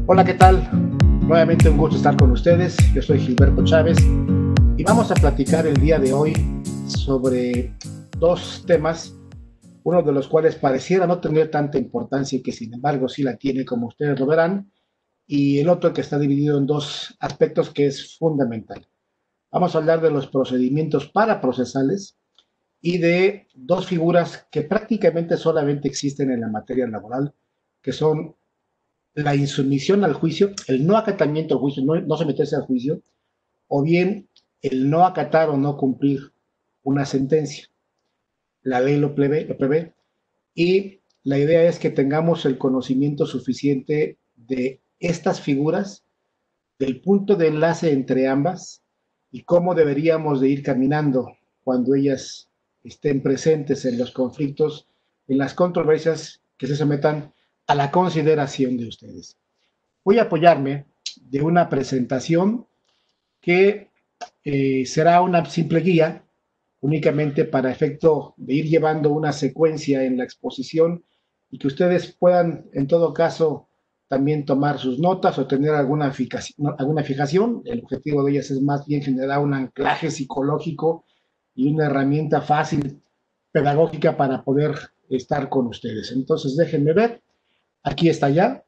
Hola, ¿qué tal? Nuevamente un gusto estar con ustedes. Yo soy Gilberto Chávez y vamos a platicar el día de hoy sobre dos temas, uno de los cuales pareciera no tener tanta importancia y que sin embargo sí la tiene, como ustedes lo verán, y el otro que está dividido en dos aspectos que es fundamental. Vamos a hablar de los procedimientos paraprocesales y de dos figuras que prácticamente solamente existen en la materia laboral, que son la insumisión al juicio, el no acatamiento al juicio, no someterse al juicio, o bien el no acatar o no cumplir una sentencia. La ley lo prevé y la idea es que tengamos el conocimiento suficiente de estas figuras, del punto de enlace entre ambas y cómo deberíamos de ir caminando cuando ellas estén presentes en los conflictos, en las controversias que se sometan a la consideración de ustedes. Voy a apoyarme de una presentación que será una simple guía, únicamente para efecto de ir llevando una secuencia en la exposición y que ustedes puedan, en todo caso, también tomar sus notas o tener alguna fijación. El objetivo de ellas es más bien generar un anclaje psicológico y una herramienta fácil, pedagógica para poder estar con ustedes. Entonces, déjenme ver. Aquí está ya.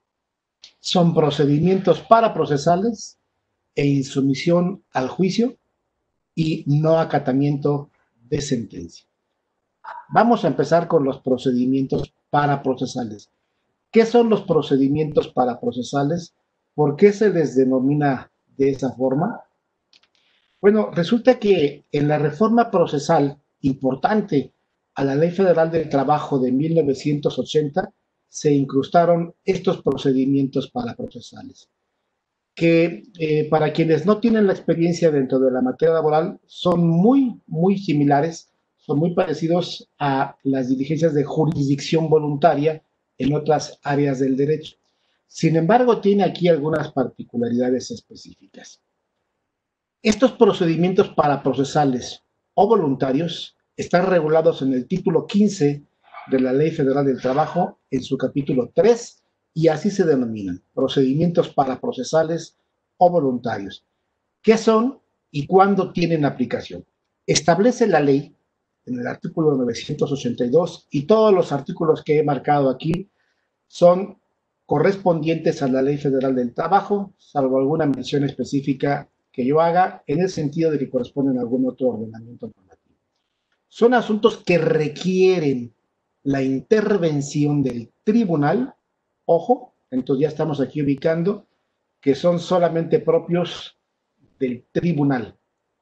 Son procedimientos paraprocesales e insumisión al juicio y no acatamiento de sentencia. Vamos a empezar con los procedimientos paraprocesales. ¿Qué son los procedimientos paraprocesales? ¿Por qué se les denomina de esa forma? Bueno, resulta que en la reforma procesal importante a la Ley Federal del Trabajo de 1980 se incrustaron estos procedimientos paraprocesales, que para quienes no tienen la experiencia dentro de la materia laboral son muy similares, son muy parecidos a las diligencias de jurisdicción voluntaria en otras áreas del derecho. Sin embargo, tiene aquí algunas particularidades específicas. Estos procedimientos paraprocesales o voluntarios están regulados en el título 15 de la Ley Federal del Trabajo, en su capítulo 3, y así se denominan: procedimientos paraprocesales o voluntarios. ¿Qué son y cuándo tienen aplicación? Establece la ley en el artículo 982, y todos los artículos que he marcado aquí son correspondientes a la Ley Federal del Trabajo, salvo alguna mención específica que yo haga en el sentido de que corresponden a algún otro ordenamiento normativo. Son asuntos que requieren la intervención del tribunal. Ojo, entonces ya estamos aquí ubicando que son solamente propios del tribunal,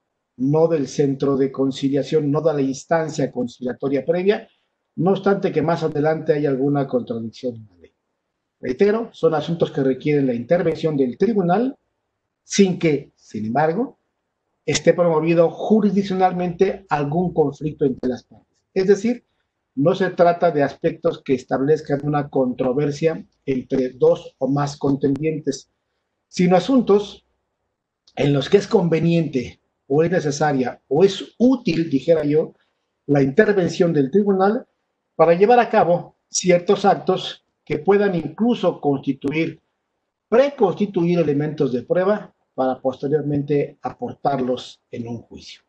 no del centro de conciliación, no de la instancia conciliatoria previa, no obstante que más adelante hay alguna contradicción en la ley. Reitero, son asuntos que requieren la intervención del tribunal sin que, sin embargo, esté promovido jurisdiccionalmente algún conflicto entre las partes. Es decir, no se trata de aspectos que establezcan una controversia entre dos o más contendientes, sino asuntos en los que es conveniente o es necesaria o es útil, dijera yo, la intervención del tribunal para llevar a cabo ciertos actos que puedan incluso preconstituir elementos de prueba para posteriormente aportarlos en un juicio.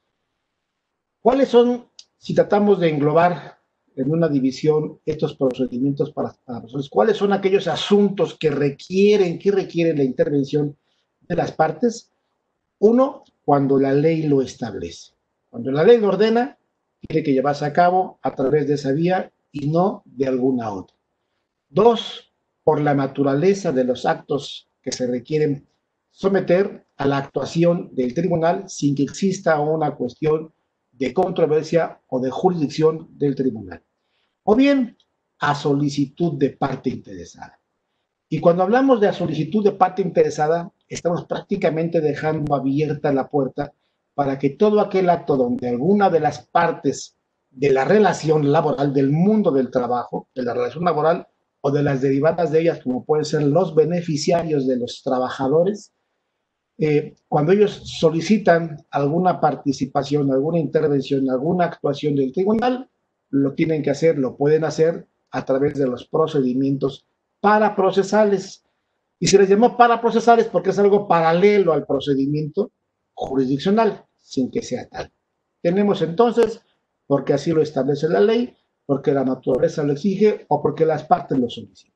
¿Cuáles son, si tratamos de englobar en una división estos procedimientos para personas, cuáles son aquellos asuntos que requieren la intervención de las partes? Uno, cuando la ley lo establece. Cuando la ley lo ordena, tiene que llevarse a cabo a través de esa vía y no de alguna otra. Dos, por la naturaleza de los actos que se requieren someter a la actuación del tribunal sin que exista una cuestión de controversia o de jurisdicción del tribunal. O bien, a solicitud de parte interesada. Y cuando hablamos de solicitud de parte interesada, estamos prácticamente dejando abierta la puerta para que todo aquel acto donde alguna de las partes de la relación laboral, del mundo del trabajo, de la relación laboral o de las derivadas de ellas, como pueden ser los beneficiarios de los trabajadores, cuando ellos solicitan alguna participación, alguna intervención, alguna actuación del tribunal, lo tienen que hacer, lo pueden hacer a través de los procedimientos paraprocesales. Y se les llamó paraprocesales porque es algo paralelo al procedimiento jurisdiccional, sin que sea tal. Tenemos entonces, porque así lo establece la ley, porque la naturaleza lo exige o porque las partes lo solicitan.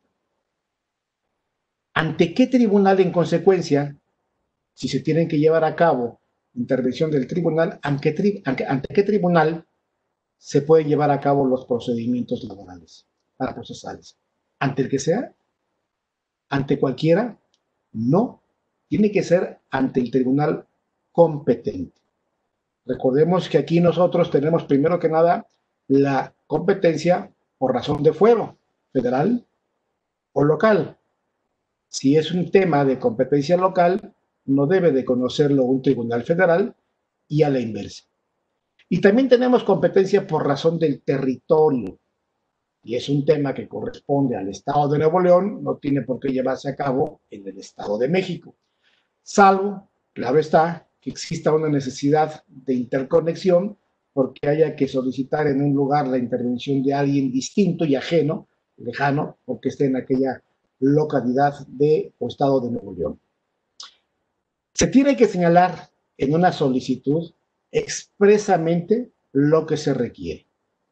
¿Ante qué tribunal, en consecuencia, si se tienen que llevar a cabo intervención del tribunal, ante qué tribunal se pueden llevar a cabo los procedimientos laborales para procesales? ¿Ante el que sea? ¿Ante cualquiera? No, tiene que ser ante el tribunal competente. Recordemos que aquí nosotros tenemos primero que nada la competencia por razón de fuero, federal o local. Si es un tema de competencia local, no debe de conocerlo un tribunal federal y a la inversa. Y también tenemos competencia por razón del territorio, y es un tema que corresponde al Estado de Nuevo León, no tiene por qué llevarse a cabo en el Estado de México, salvo, claro está, que exista una necesidad de interconexión porque haya que solicitar en un lugar la intervención de alguien distinto y ajeno, lejano, porque esté en aquella localidad de o Estado de Nuevo León. Se tiene que señalar en una solicitud expresamente lo que se requiere.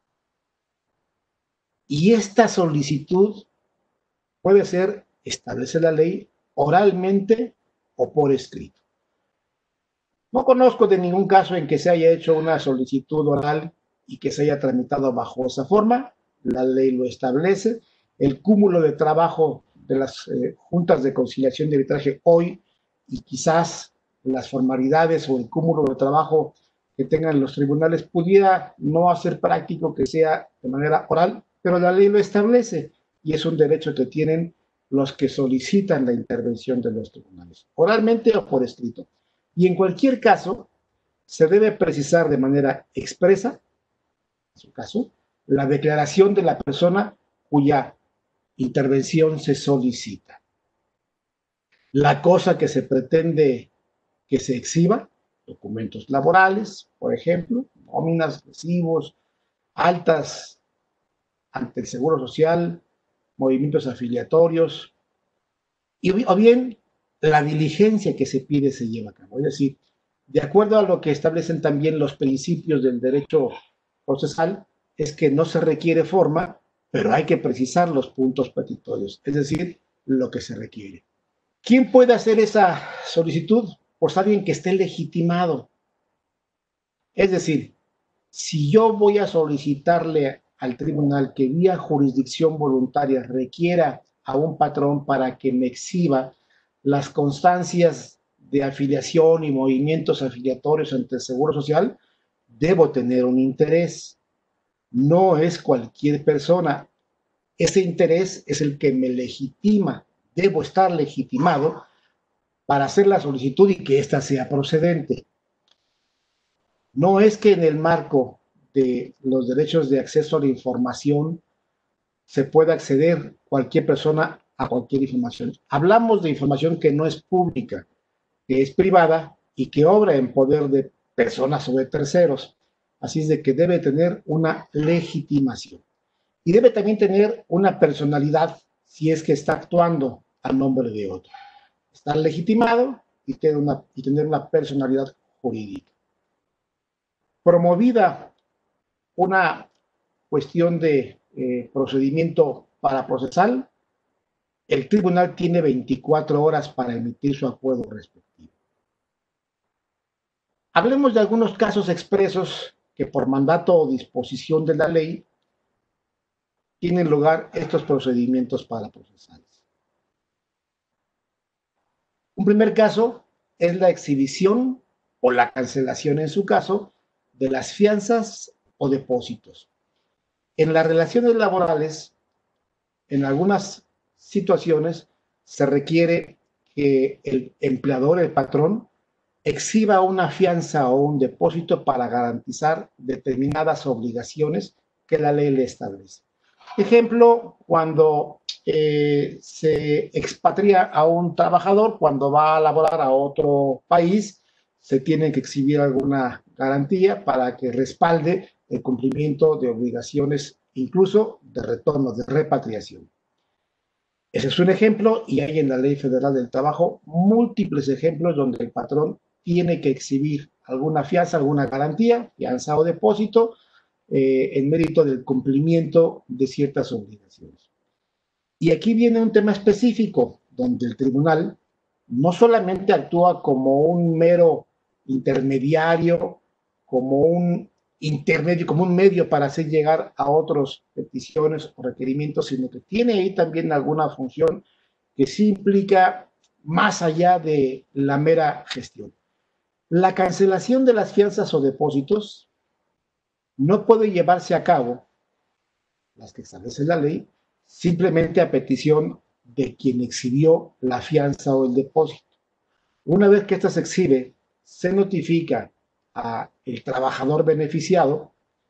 Y esta solicitud puede ser, establece la ley, oralmente o por escrito. No conozco de ningún caso en que se haya hecho una solicitud oral y que se haya tramitado bajo esa forma. La ley lo establece. El cúmulo de trabajo de las juntas de conciliación y arbitraje hoy y quizás las formalidades o el cúmulo de trabajo que tengan los tribunales pudiera no hacer práctico que sea de manera oral, pero la ley lo establece y es un derecho que tienen los que solicitan la intervención de los tribunales, oralmente o por escrito. Y en cualquier caso, se debe precisar de manera expresa, en su caso, la declaración de la persona cuya intervención se solicita. La cosa que se pretende que se exhiba, documentos laborales, por ejemplo, nóminas, recibos, altas ante el Seguro Social, movimientos afiliatorios, o bien la diligencia que se pide se lleva a cabo. Es decir, de acuerdo a lo que establecen también los principios del derecho procesal, es que no se requiere forma, pero hay que precisar los puntos petitorios, es decir, lo que se requiere. ¿Quién puede hacer esa solicitud? Pues alguien que esté legitimado. Es decir, si yo voy a solicitarle al tribunal que vía jurisdicción voluntaria requiera a un patrón para que me exhiba las constancias de afiliación y movimientos afiliatorios ante el Seguro Social, debo tener un interés. No es cualquier persona. Ese interés es el que me legitima. Debo estar legitimado para hacer la solicitud y que ésta sea procedente. No es que en el marco de los derechos de acceso a la información se pueda acceder cualquier persona a cualquier información. Hablamos de información que no es pública, que es privada y que obra en poder de personas o de terceros. Así es de que debe tener una legitimación. Y debe también tener una personalidad si es que está actuando a nombre de otro. Estar legitimado y tener una personalidad jurídica. Promovida una cuestión de procedimiento para procesal, el tribunal tiene 24 horas para emitir su acuerdo respectivo. Hablemos de algunos casos expresos que por mandato o disposición de la ley tienen lugar estos procedimientos para procesales. Un primer caso es la exhibición o la cancelación, en su caso, de las fianzas o depósitos. En las relaciones laborales, en algunas situaciones, se requiere que el empleador, el patrón, exhiba una fianza o un depósito para garantizar determinadas obligaciones que la ley le establece. Ejemplo, cuando se expatria a un trabajador, cuando va a laborar a otro país, se tiene que exhibir alguna garantía para que respalde el cumplimiento de obligaciones, incluso de retorno, de repatriación. Ese es un ejemplo y hay en la Ley Federal del Trabajo múltiples ejemplos donde el patrón tiene que exhibir alguna fianza, alguna garantía, fianza o depósito, en mérito del cumplimiento de ciertas obligaciones. Y aquí viene un tema específico donde el tribunal no solamente actúa como un mero intermediario, como un intermedio, como un medio para hacer llegar a otras peticiones o requerimientos, sino que tiene ahí también alguna función que sí implica más allá de la mera gestión. La cancelación de las fianzas o depósitos no puede llevarse a cabo, las que establece la ley, simplemente a petición de quien exhibió la fianza o el depósito. Una vez que ésta se exhibe, se notifica al trabajador beneficiado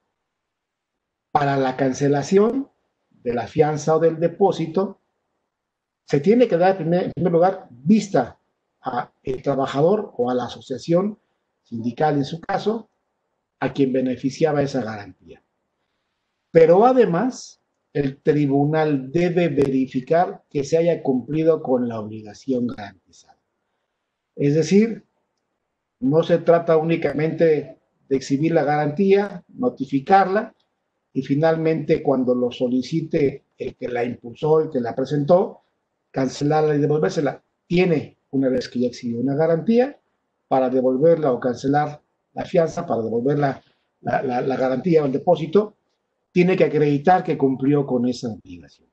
para la cancelación de la fianza o del depósito. Se tiene que dar en primer lugar vista al trabajador o a la asociación sindical en su caso, a quien beneficiaba esa garantía. Pero además, el tribunal debe verificar que se haya cumplido con la obligación garantizada. Es decir, no se trata únicamente de exhibir la garantía, notificarla y finalmente cuando lo solicite el que la impulsó, el que la presentó, cancelarla y devolvérsela. Tiene, una vez que ya exhibió una garantía, para devolverla o cancelar la fianza, para devolver la garantía o el depósito, tiene que acreditar que cumplió con esa obligación.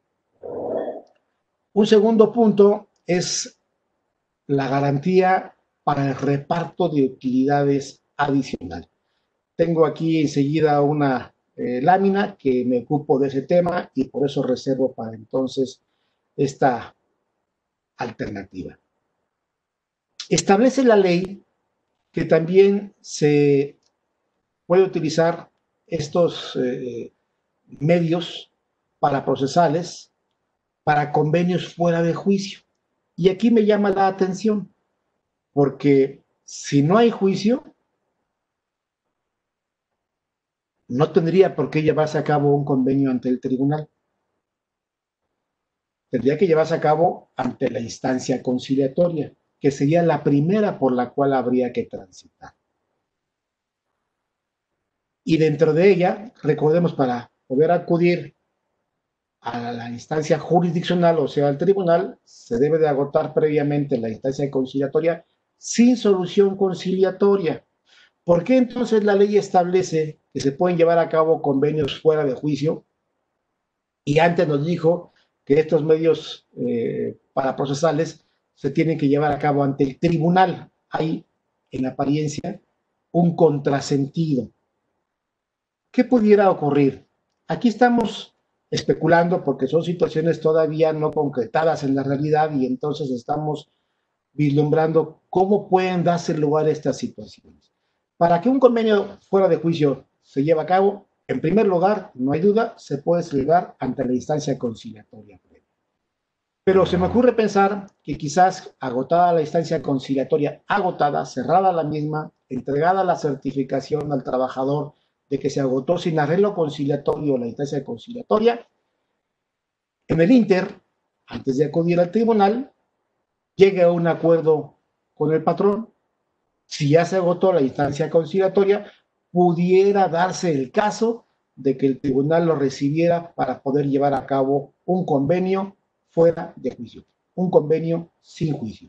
Un segundo punto es la garantía para el reparto de utilidades adicional. Tengo aquí enseguida una lámina que me ocupo de ese tema y por eso reservo para entonces esta alternativa. Establece la ley que también se puede utilizar estos medios para procesales, para convenios fuera de juicio. Y aquí me llama la atención, porque si no hay juicio, no tendría por qué llevarse a cabo un convenio ante el tribunal. Tendría que llevarse a cabo ante la instancia conciliatoria, que sería la primera por la cual habría que transitar. Y dentro de ella, recordemos, para poder acudir a la instancia jurisdiccional, o sea, al tribunal, se debe de agotar previamente la instancia conciliatoria sin solución conciliatoria. ¿Por qué entonces la ley establece que se pueden llevar a cabo convenios fuera de juicio? Y antes nos dijo que estos medios para procesales se tienen que llevar a cabo ante el tribunal. Hay, en apariencia, un contrasentido. ¿Qué pudiera ocurrir? Aquí estamos especulando porque son situaciones todavía no concretadas en la realidad y entonces estamos vislumbrando cómo pueden darse lugar estas situaciones. Para que un convenio fuera de juicio se lleve a cabo, en primer lugar, no hay duda, se puede celebrar ante la instancia conciliatoria previa. Pero se me ocurre pensar que quizás agotada la instancia conciliatoria, agotada, cerrada la misma, entregada la certificación al trabajador de que se agotó sin arreglo conciliatorio la instancia conciliatoria, en el Inter, antes de acudir al tribunal, llegue a un acuerdo con el patrón. Si ya se agotó la instancia conciliatoria, pudiera darse el caso de que el tribunal lo recibiera para poder llevar a cabo un convenio fuera de juicio, un convenio sin juicio.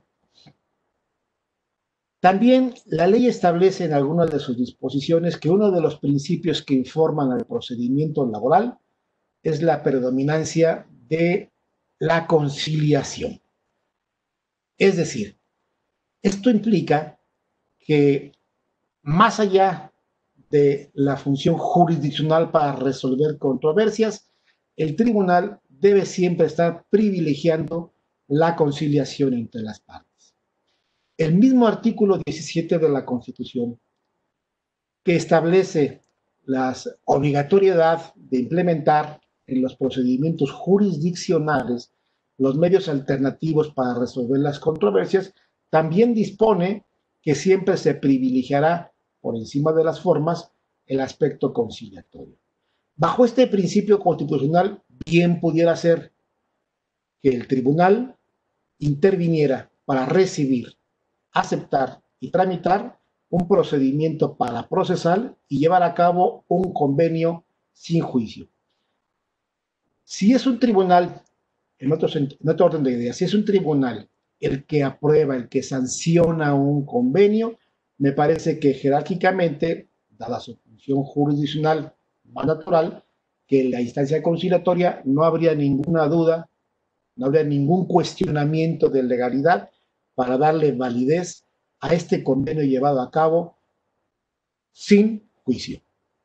También la ley establece en algunas de sus disposiciones que uno de los principios que informan al procedimiento laboral es la predominancia de la conciliación. Es decir, esto implica que más allá de la función jurisdiccional para resolver controversias, el tribunal debe siempre estar privilegiando la conciliación entre las partes. El mismo artículo 17 de la Constitución, que establece la obligatoriedad de implementar en los procedimientos jurisdiccionales los medios alternativos para resolver las controversias, también dispone que siempre se privilegiará por encima de las formas el aspecto conciliatorio. Bajo este principio constitucional, bien pudiera ser que el tribunal interviniera para recibir, aceptar y tramitar un procedimiento paraprocesal y llevar a cabo un convenio sin juicio. Si es un tribunal, en otro orden de ideas, si es un tribunal el que aprueba, el que sanciona un convenio, me parece que jerárquicamente, dada su función jurisdiccional más natural, que en la instancia conciliatoria no habría ninguna duda, no habría ningún cuestionamiento de legalidad para darle validez a este convenio llevado a cabo sin juicio.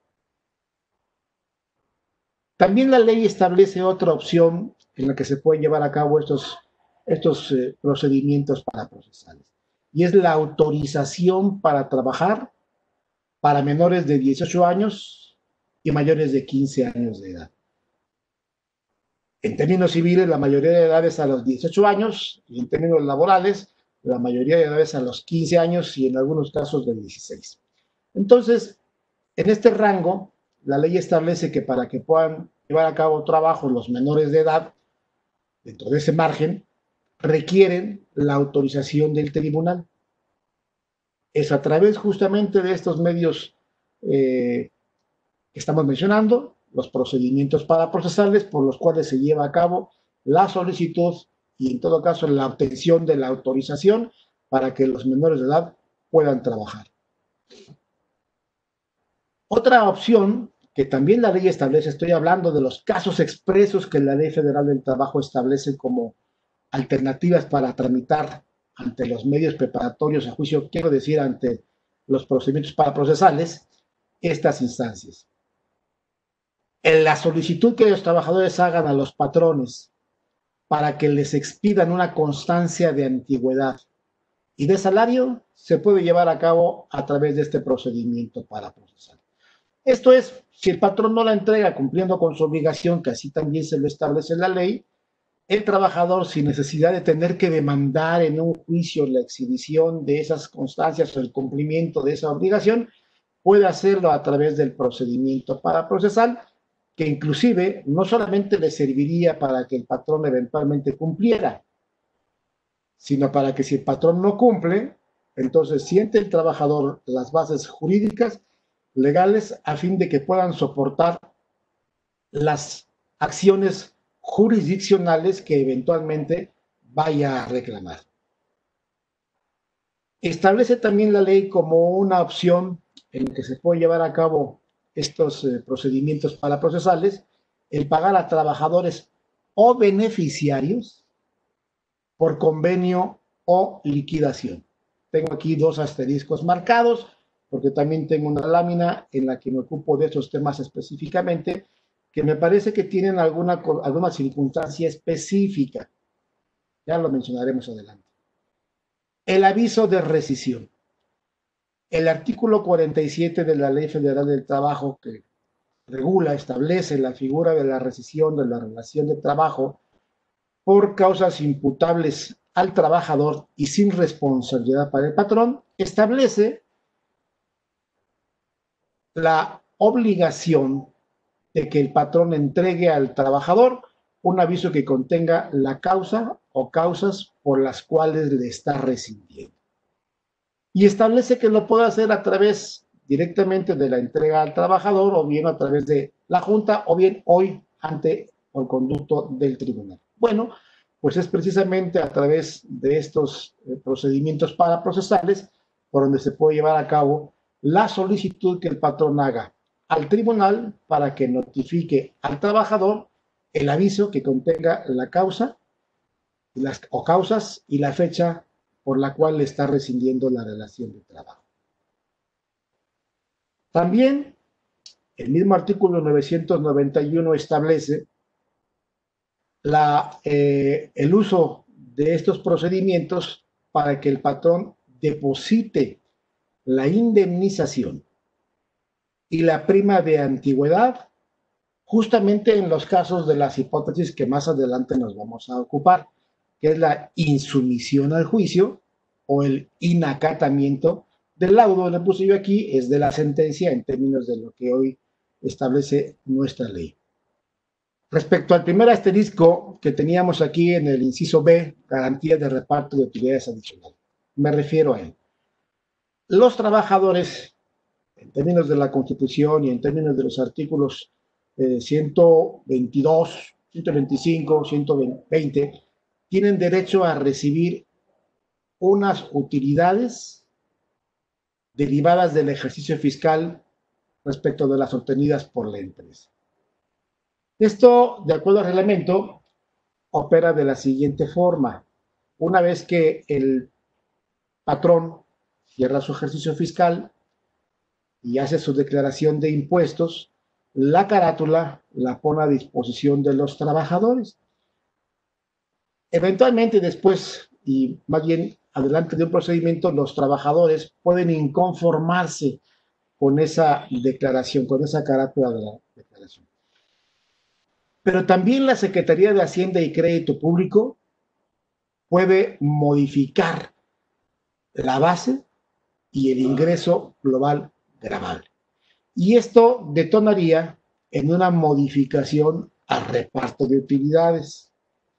También la ley establece otra opción en la que se pueden llevar a cabo estos procedimientos paraprocesales, y es la autorización para trabajar para menores de 18 años y mayores de 15 años de edad. En términos civiles, la mayoría de edades a los 18 años, y en términos laborales, la mayoría de edades a los 15 años y en algunos casos de 16. Entonces, en este rango, la ley establece que para que puedan llevar a cabo trabajo los menores de edad, dentro de ese margen, requieren la autorización del tribunal. Es a través justamente de estos medios que estamos mencionando, los procedimientos paraprocesales por los cuales se lleva a cabo la solicitud y en todo caso la obtención de la autorización para que los menores de edad puedan trabajar. Otra opción que también la ley establece, estoy hablando de los casos expresos que la Ley Federal del Trabajo establece como alternativas para tramitar ante los medios preparatorios a juicio, quiero decir, ante los procedimientos paraprocesales, estas instancias. En la solicitud que los trabajadores hagan a los patrones para que les expidan una constancia de antigüedad y de salario, se puede llevar a cabo a través de este procedimiento paraprocesal. Esto es, si el patrón no la entrega cumpliendo con su obligación, que así también se lo establece la ley, el trabajador, sin necesidad de tener que demandar en un juicio la exhibición de esas constancias o el cumplimiento de esa obligación, puede hacerlo a través del procedimiento paraprocesal, que inclusive no solamente le serviría para que el patrón eventualmente cumpliera, sino para que si el patrón no cumple, entonces siente el trabajador las bases jurídicas legales a fin de que puedan soportar las acciones jurisdiccionales que eventualmente vaya a reclamar. Establece también la ley como una opción en la que se puede llevar a cabo estos procedimientos paraprocesales, el pagar a trabajadores o beneficiarios por convenio o liquidación. Tengo aquí dos asteriscos marcados, porque también tengo una lámina en la que me ocupo de esos temas específicamente, que me parece que tienen alguna circunstancia específica. Ya lo mencionaremos adelante. El aviso de rescisión. El artículo 47 de la Ley Federal del Trabajo, que regula, establece la figura de la rescisión de la relación de trabajo por causas imputables al trabajador y sin responsabilidad para el patrón, establece la obligación de que el patrón entregue al trabajador un aviso que contenga la causa o causas por las cuales le está rescindiendo. Y establece que lo puede hacer a través directamente de la entrega al trabajador o bien a través de la Junta o bien hoy ante el conducto del tribunal. Bueno, pues es precisamente a través de estos procedimientos paraprocesales por donde se puede llevar a cabo la solicitud que el patrón haga al tribunal para que notifique al trabajador el aviso que contenga la causa o causas y la fecha por la cual le está rescindiendo la relación de trabajo. También el mismo artículo 991 establece el uso de estos procedimientos para que el patrón deposite la indemnización y la prima de antigüedad justamente en los casos de las hipótesis que más adelante nos vamos a ocupar, que es la insumisión al juicio o el inacatamiento del laudo. Le puse yo aquí, es de la sentencia en términos de lo que hoy establece nuestra ley. Respecto al primer asterisco que teníamos aquí en el inciso B, garantía de reparto de utilidades adicionales, me refiero a él. Los trabajadores, en términos de la Constitución y en términos de los artículos 122, 125, 120, tienen derecho a recibir unas utilidades derivadas del ejercicio fiscal respecto de las obtenidas por la empresa. Esto, de acuerdo al reglamento, opera de la siguiente forma. Una vez que el patrón cierra su ejercicio fiscal y hace su declaración de impuestos, la carátula la pone a disposición de los trabajadores. Eventualmente después, y más bien adelante de un procedimiento, los trabajadores pueden inconformarse con esa declaración, con esa carátula de la declaración. Pero también la Secretaría de Hacienda y Crédito Público puede modificar la base y el ingreso global gravable. Y esto detonaría en una modificación al reparto de utilidades.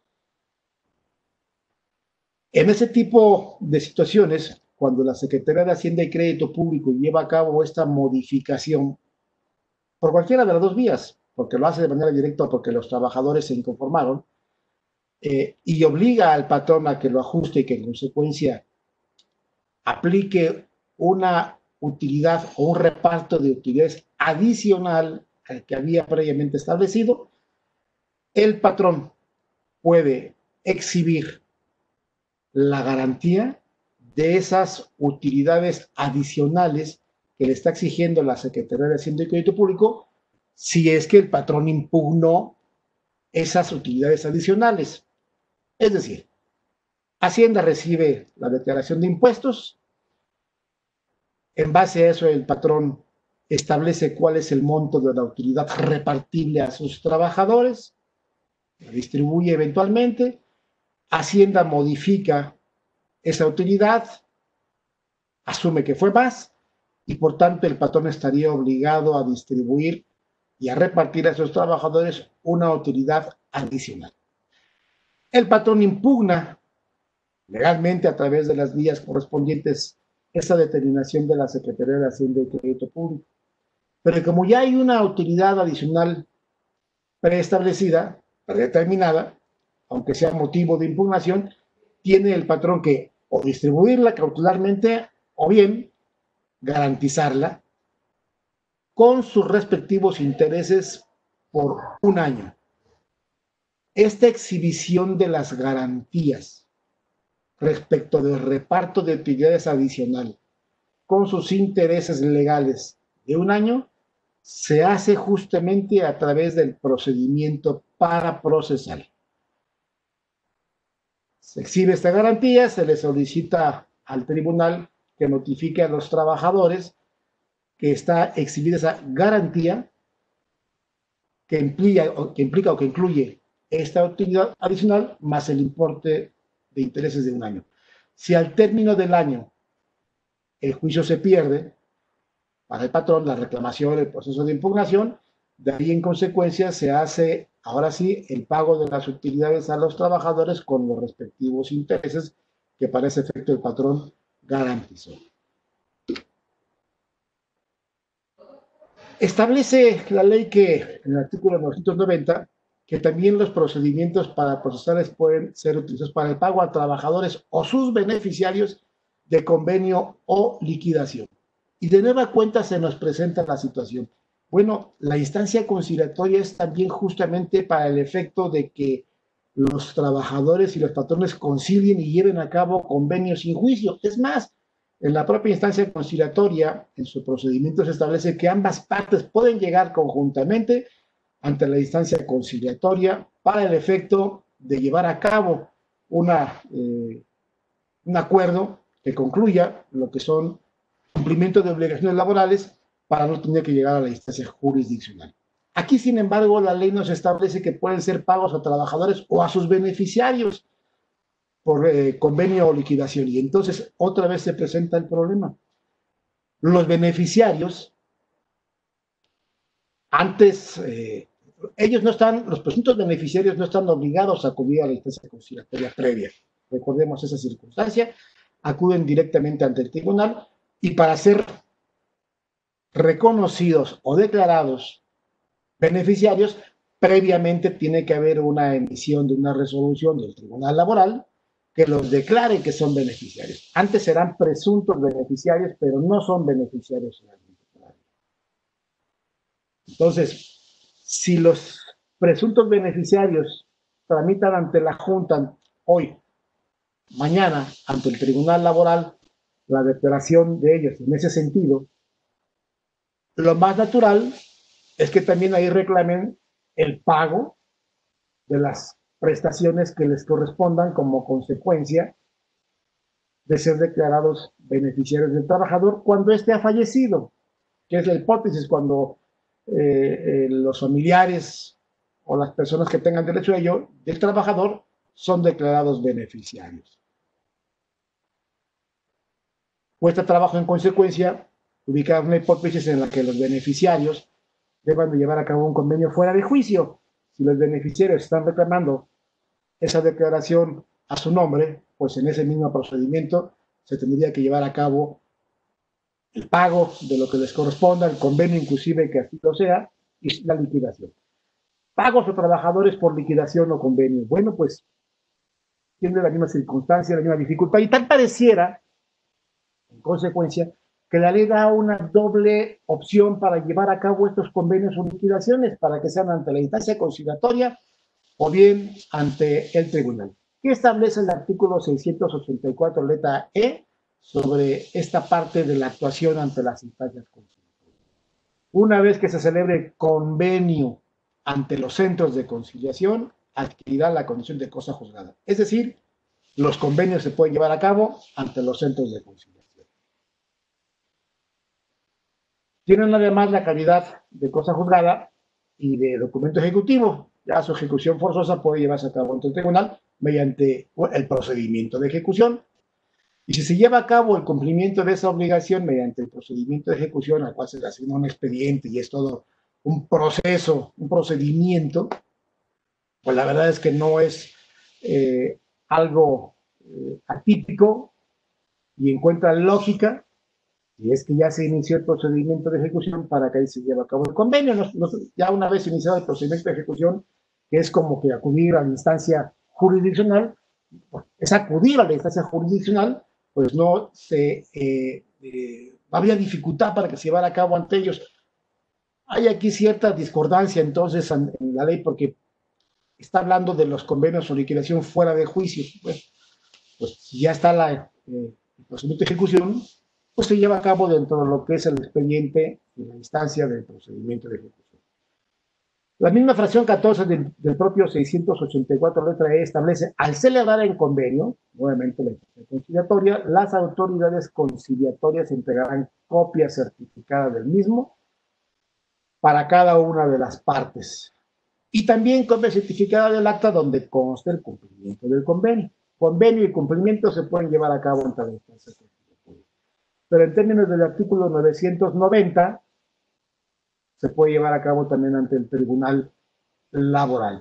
En ese tipo de situaciones, cuando la Secretaría de Hacienda y Crédito Público lleva a cabo esta modificación por cualquiera de las dos vías, porque lo hace de manera directa o porque los trabajadores se inconformaron, y obliga al patrón a que lo ajuste y que en consecuencia aplique una utilidad o un reparto de utilidades adicional al que había previamente establecido, el patrón puede exhibir la garantía de esas utilidades adicionales que le está exigiendo la Secretaría de Hacienda y Crédito Público si es que el patrón impugnó esas utilidades adicionales. Es decir, Hacienda recibe la declaración de impuestos, en base a eso el patrón establece cuál es el monto de la utilidad repartible a sus trabajadores, la distribuye eventualmente, Hacienda modifica esa utilidad, asume que fue más y por tanto el patrón estaría obligado a distribuir y a repartir a sus trabajadores una utilidad adicional. El patrón impugna legalmente a través de las vías correspondientes esa determinación de la Secretaría de Hacienda y Crédito Público. Pero como ya hay una utilidad adicional preestablecida, predeterminada, aunque sea motivo de impugnación, tiene el patrón que o distribuirla cautelarmente o bien garantizarla con sus respectivos intereses por un año. Esta exhibición de las garantías respecto del reparto de utilidades adicional con sus intereses legales de un año se hace justamente a través del procedimiento para procesal. Se exhibe esta garantía, se le solicita al tribunal que notifique a los trabajadores que está exhibida esa garantía que implica o que incluye esta utilidad adicional más el importe de intereses de un año. Si al término del año el juicio se pierde, para el patrón la reclamación, el proceso de impugnación, de ahí en consecuencia se hace ahora sí el pago de las utilidades a los trabajadores con los respectivos intereses que para ese efecto el patrón garantizó. Establece la ley que en el artículo 990 que también los procedimientos para procesales pueden ser utilizados para el pago a trabajadores o sus beneficiarios de convenio o liquidación. Y de nueva cuenta se nos presenta la situación. Bueno, la instancia conciliatoria es también justamente para el efecto de que los trabajadores y los patrones concilien y lleven a cabo convenios sin juicio. Es más, en la propia instancia conciliatoria, en su procedimiento se establece que ambas partes pueden llegar conjuntamente ante la instancia conciliatoria para el efecto de llevar a cabo un acuerdo que concluya lo que son cumplimiento de obligaciones laborales para no tener que llegar a la instancia jurisdiccional. Aquí, sin embargo, la ley nos establece que pueden ser pagos a trabajadores o a sus beneficiarios por convenio o liquidación. Y entonces otra vez se presenta el problema. Los beneficiarios, antes ellos no están, los presuntos beneficiarios no están obligados a acudir a la instancia conciliatoria previa. Recordemos esa circunstancia, acuden directamente ante el tribunal y para ser reconocidos o declarados beneficiarios, previamente tiene que haber una emisión de una resolución del Tribunal Laboral que los declare que son beneficiarios. Antes serán presuntos beneficiarios, pero no son beneficiarios realmente. Entonces, si los presuntos beneficiarios tramitan ante la Junta hoy, mañana, ante el Tribunal Laboral, la declaración de ellos en ese sentido, lo más natural es que también ahí reclamen el pago de las prestaciones que les correspondan como consecuencia de ser declarados beneficiarios del trabajador cuando éste ha fallecido, que es la hipótesis cuando los familiares o las personas que tengan derecho a ello del trabajador son declarados beneficiarios. Cuesta trabajo en consecuencia ubicar una hipótesis en la que los beneficiarios deban de llevar a cabo un convenio fuera de juicio. Si los beneficiarios están reclamando esa declaración a su nombre, pues en ese mismo procedimiento se tendría que llevar a cabo el pago de lo que les corresponda, el convenio inclusive que así lo sea, y la liquidación. Pagos a trabajadores por liquidación o convenio. Bueno, pues tiene la misma circunstancia, la misma dificultad, y tal pareciera, en consecuencia, que la ley da una doble opción para llevar a cabo estos convenios o liquidaciones, para que sean ante la instancia conciliatoria o bien ante el tribunal. ¿Qué establece el artículo 684, letra E, sobre esta parte de la actuación ante las instancias conciliatorias? Una vez que se celebre convenio ante los centros de conciliación, adquirirá la condición de cosa juzgada. Es decir, los convenios se pueden llevar a cabo ante los centros de conciliación. Tienen además la calidad de cosa juzgada y de documento ejecutivo. Ya su ejecución forzosa puede llevarse a cabo ante el tribunal mediante el procedimiento de ejecución. Y si se lleva a cabo el cumplimiento de esa obligación mediante el procedimiento de ejecución, al cual se le asigna un expediente y es todo un proceso, un procedimiento, pues la verdad es que no es algo atípico y encuentra lógica, y es que ya se inició el procedimiento de ejecución para que ahí se lleve a cabo el convenio. Ya una vez iniciado el procedimiento de ejecución, que es como que acudir a la instancia jurisdiccional, es acudir a la instancia jurisdiccional, pues no habría dificultad para que se llevara a cabo ante ellos. Hay aquí cierta discordancia entonces en la ley porque está hablando de los convenios o liquidación fuera de juicio. Bueno, pues ya está el procedimiento de ejecución, pues se lleva a cabo dentro de lo que es el expediente y la instancia del procedimiento de ejecución. La misma fracción 14 del propio 684 letra E establece, al celebrar el convenio, nuevamente la instancia conciliatoria, las autoridades conciliatorias entregarán copia certificada del mismo para cada una de las partes. Y también copia certificada del acta donde conste el cumplimiento del convenio. Convenio y cumplimiento se pueden llevar a cabo ante la instancia conciliatoria. Pero en términos del artículo 990, se puede llevar a cabo también ante el Tribunal Laboral.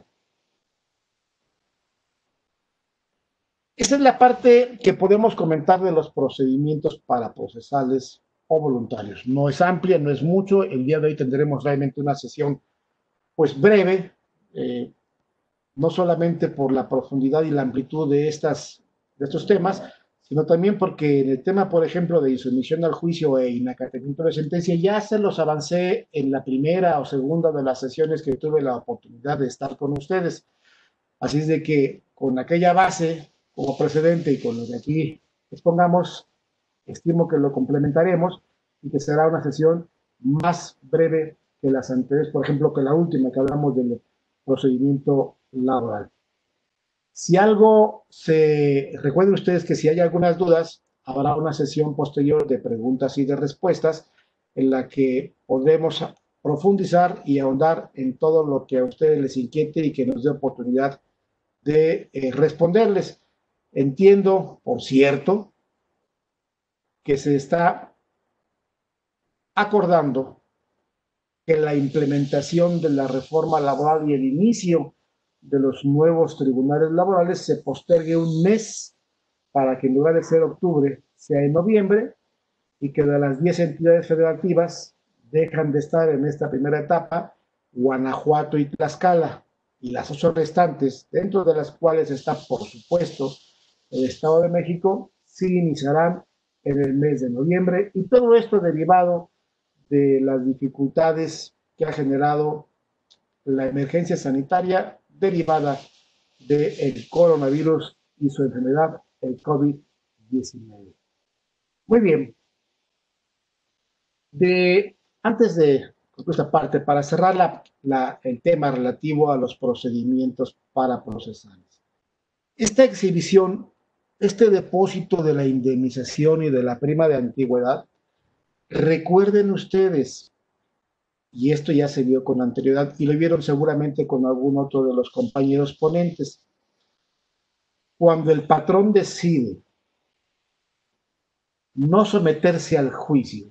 Esa es la parte que podemos comentar de los procedimientos paraprocesales o voluntarios. No es amplia, no es mucho. El día de hoy tendremos realmente una sesión pues breve, no solamente por la profundidad y la amplitud de estos temas, sino también porque en el tema, por ejemplo, de insumisión al juicio e inacatamiento de sentencia, ya se los avancé en la primera o segunda de las sesiones que tuve la oportunidad de estar con ustedes. Así es de que con aquella base como precedente y con lo que aquí expongamos, estimo que lo complementaremos y que será una sesión más breve que las anteriores, por ejemplo, que la última que hablamos del procedimiento laboral. Si algo recuerden ustedes que si hay algunas dudas, habrá una sesión posterior de preguntas y de respuestas en la que podremos profundizar y ahondar en todo lo que a ustedes les inquiete y que nos dé oportunidad de responderles. Entiendo, por cierto, que se está acordando que la implementación de la reforma laboral y el inicio de los nuevos tribunales laborales se postergue un mes para que en lugar de ser octubre sea en noviembre, y que de las 10 entidades federativas dejan de estar en esta primera etapa Guanajuato y Tlaxcala, y las 8 restantes, dentro de las cuales está, por supuesto, el Estado de México, sí iniciarán en el mes de noviembre, y todo esto derivado de las dificultades que ha generado la emergencia sanitaria derivada del coronavirus y su enfermedad, el COVID-19. Muy bien, antes de esta parte, para cerrar el tema relativo a los procedimientos para procesales. Esta exhibición, este depósito de la indemnización y de la prima de antigüedad, recuerden ustedes, y esto ya se vio con anterioridad, y lo vieron seguramente con algún otro de los compañeros ponentes, cuando el patrón decide no someterse al juicio,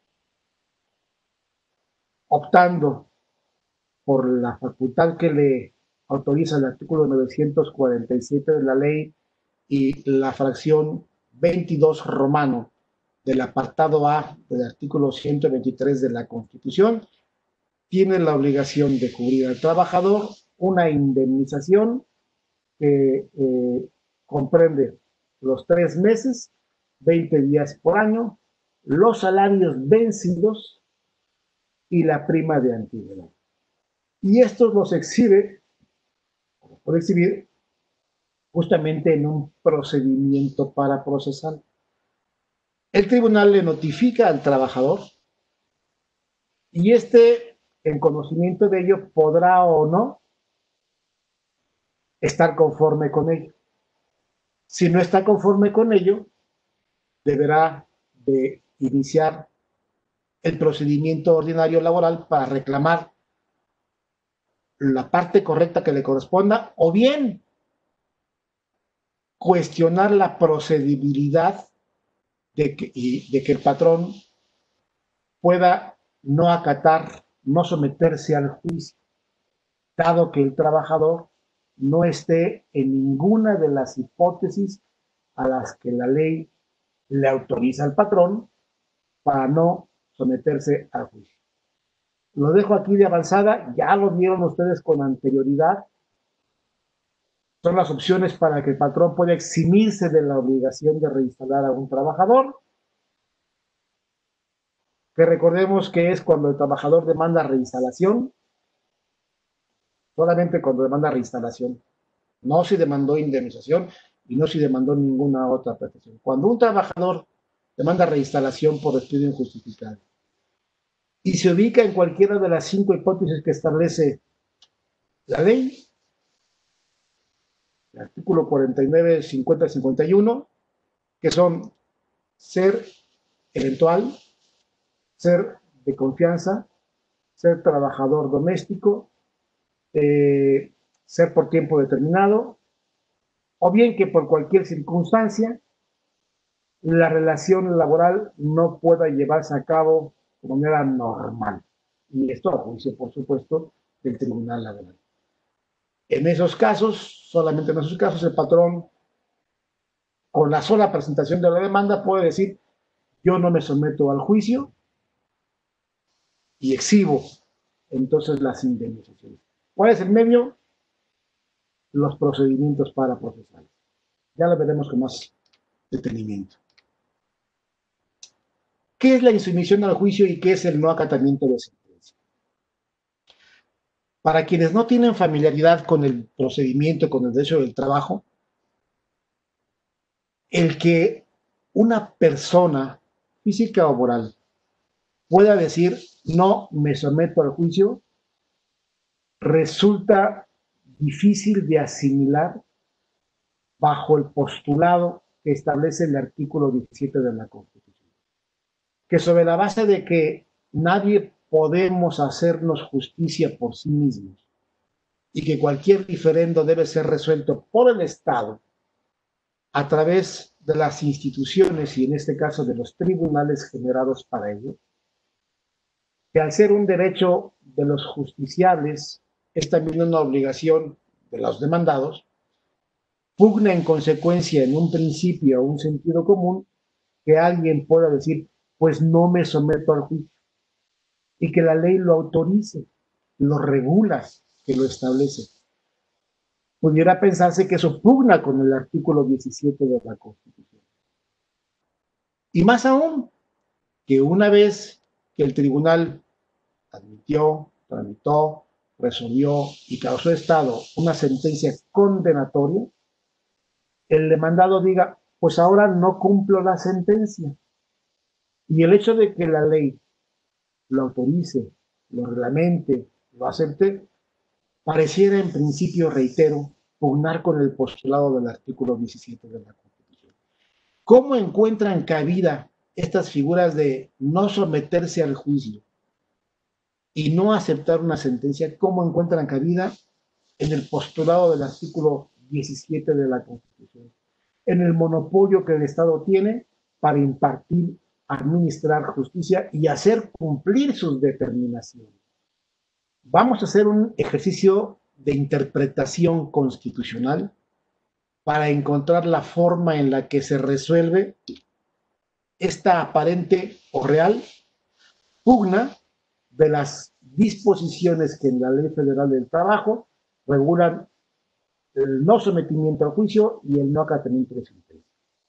optando por la facultad que le autoriza el artículo 947 de la ley y la fracción 22 romano del apartado A del artículo 123 de la Constitución, tiene la obligación de cubrir al trabajador una indemnización que comprende los 3 meses, 20 días por año, los salarios vencidos y la prima de antigüedad. Y estos los exhibe, puede exhibir, justamente en un procedimiento para procesar. El tribunal le notifica al trabajador y en conocimiento de ello, podrá o no estar conforme con ello. Si no está conforme con ello, deberá de iniciar el procedimiento ordinario laboral para reclamar la parte correcta que le corresponda, o bien cuestionar la procedibilidad de que el patrón pueda no acatar, no someterse al juicio, dado que el trabajador no esté en ninguna de las hipótesis a las que la ley le autoriza al patrón para no someterse al juicio. Lo dejo aquí de avanzada, ya lo vieron ustedes con anterioridad. Son las opciones para que el patrón pueda eximirse de la obligación de reinstalar a un trabajador, que recordemos que es cuando el trabajador demanda reinstalación, solamente cuando demanda reinstalación, no si demandó indemnización y no si demandó ninguna otra prestación. Cuando un trabajador demanda reinstalación por despido injustificado y se ubica en cualquiera de las 5 hipótesis que establece la ley, el artículo 49, 50 y 51, que son ser eventual, ser de confianza, ser trabajador doméstico, ser por tiempo determinado, o bien que por cualquier circunstancia la relación laboral no pueda llevarse a cabo de manera normal. Y esto a juicio, por supuesto, del Tribunal Laboral. En esos casos, solamente en esos casos, el patrón, con la sola presentación de la demanda, puede decir: yo no me someto al juicio y exhibo entonces las indemnizaciones. ¿Cuál es el medio? Los procedimientos para procesar. Ya lo veremos con más detenimiento. ¿Qué es la insumisión al juicio y qué es el no acatamiento de sentencia? Para quienes no tienen familiaridad con el procedimiento, con el derecho del trabajo, el que una persona física o moral pueda decir no me someto al juicio resulta difícil de asimilar bajo el postulado que establece el artículo 17 de la Constitución, que sobre la base de que nadie podemos hacernos justicia por sí mismos y que cualquier diferendo debe ser resuelto por el Estado a través de las instituciones y en este caso de los tribunales generados para ello, que al ser un derecho de los justiciables, es también una obligación de los demandados, pugna en consecuencia en un principio o un sentido común que alguien pueda decir, pues no me someto al juicio, y que la ley lo autorice, lo regula, que lo establece. Pudiera pensarse que eso pugna con el artículo 17 de la Constitución. Y más aún, que una vez que el tribunal admitió, tramitó, resolvió y causó estado una sentencia condenatoria, el demandado diga, pues ahora no cumplo la sentencia. Y el hecho de que la ley lo autorice, lo reglamente, lo acepte, pareciera en principio, reitero, pugnar con el postulado del artículo 17 de la Constitución. ¿Cómo encuentran cabida estas figuras de no someterse al juicio y no aceptar una sentencia? ¿Cómo encuentran cabida en el postulado del artículo 17 de la Constitución? En el monopolio que el Estado tiene para impartir, administrar justicia y hacer cumplir sus determinaciones. Vamos a hacer un ejercicio de interpretación constitucional para encontrar la forma en la que se resuelve esta aparente o real pugna de las disposiciones que en la Ley Federal del Trabajo regulan el no sometimiento al juicio y el no acatamiento de sentencia.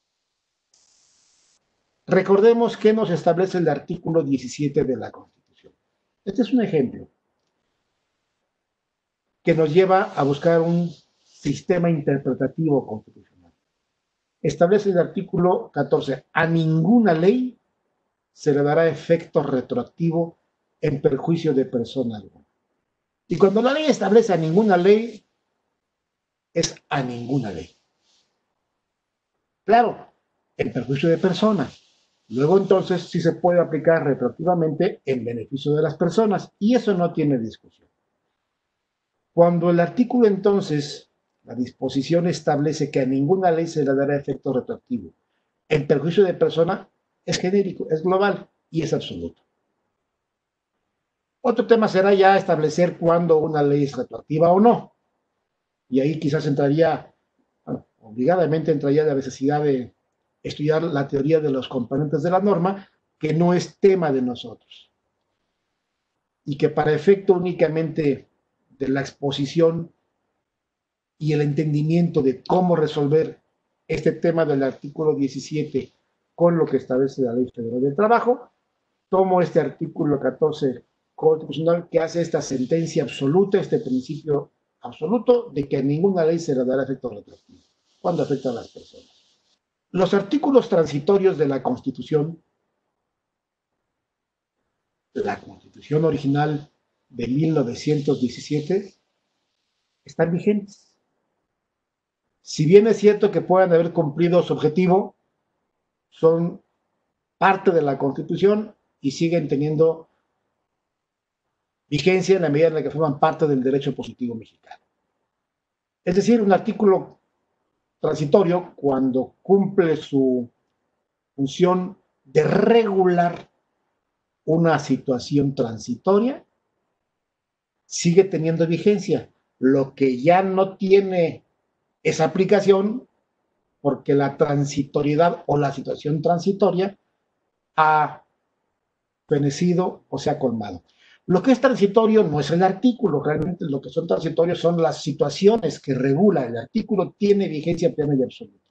Recordemos que nos establece el artículo 17 de la Constitución. Este es un ejemplo que nos lleva a buscar un sistema interpretativo constitucional. Establece el artículo 14, a ninguna ley se le dará efecto retroactivo en perjuicio de persona alguna. Y cuando la ley establece a ninguna ley, es a ninguna ley. Claro, en perjuicio de persona. Luego entonces sí se puede aplicar retroactivamente en beneficio de las personas y eso no tiene discusión. Cuando el artículo entonces, la disposición establece que a ninguna ley se le dará efecto retroactivo en perjuicio de persona, es genérico, es global y es absoluto. Otro tema será ya establecer cuándo una ley es retroactiva o no. Y ahí quizás entraría, bueno, obligadamente entraría la necesidad de estudiar la teoría de los componentes de la norma, que no es tema de nosotros. Y que para efecto únicamente de la exposición y el entendimiento de cómo resolver este tema del artículo 17 con lo que establece la Ley Federal del Trabajo, tomo este artículo 14 constitucional que hace esta sentencia absoluta, este principio absoluto de que a ninguna ley se le dará efecto retroactivo cuando afecta a las personas. Los artículos transitorios de la Constitución, la Constitución original de 1917, están vigentes. Si bien es cierto que puedan haber cumplido su objetivo, son parte de la Constitución y siguen teniendo vigencia en la medida en la que forman parte del derecho positivo mexicano. Es decir, un artículo transitorio, cuando cumple su función de regular una situación transitoria, sigue teniendo vigencia. Lo que ya no tiene esa aplicación porque la transitoriedad o la situación transitoria ha fenecido o se ha colmado. Lo que es transitorio no es el artículo, realmente lo que son transitorios son las situaciones que regula. El artículo tiene vigencia plena y absoluta.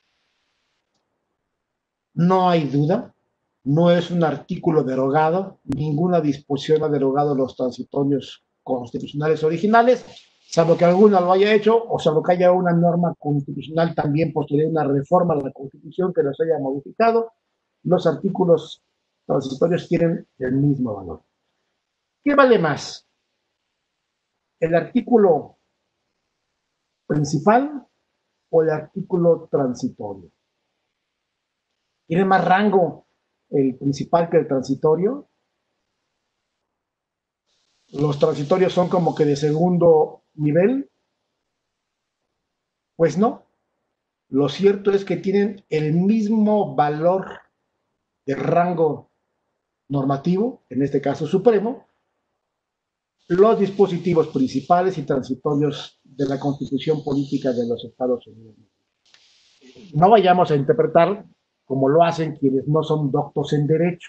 No hay duda, no es un artículo derogado, ninguna disposición ha derogado los transitorios constitucionales originales, salvo que alguna lo haya hecho o salvo que haya una norma constitucional también posterior, una reforma de la Constitución que los haya modificado, los artículos transitorios tienen el mismo valor. ¿Qué vale más? ¿El artículo principal o el artículo transitorio? ¿Tiene más rango el principal que el transitorio? ¿Los transitorios son como que de segundo nivel? Pues no. Lo cierto es que tienen el mismo valor de rango normativo, en este caso supremo, los dispositivos principales y transitorios de la Constitución Política de los Estados Unidos. No vayamos a interpretar como lo hacen quienes no son doctos en derecho,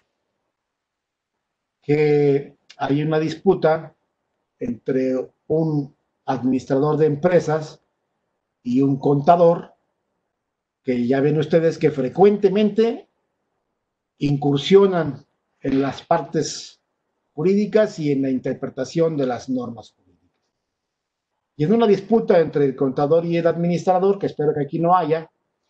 que hay una disputa entre un administrador de empresas y un contador, que ya ven ustedes que frecuentemente incursionan en las partes jurídicas y en la interpretación de las normas jurídicas. Y en una disputa entre el contador y el administrador, que espero que aquí no haya,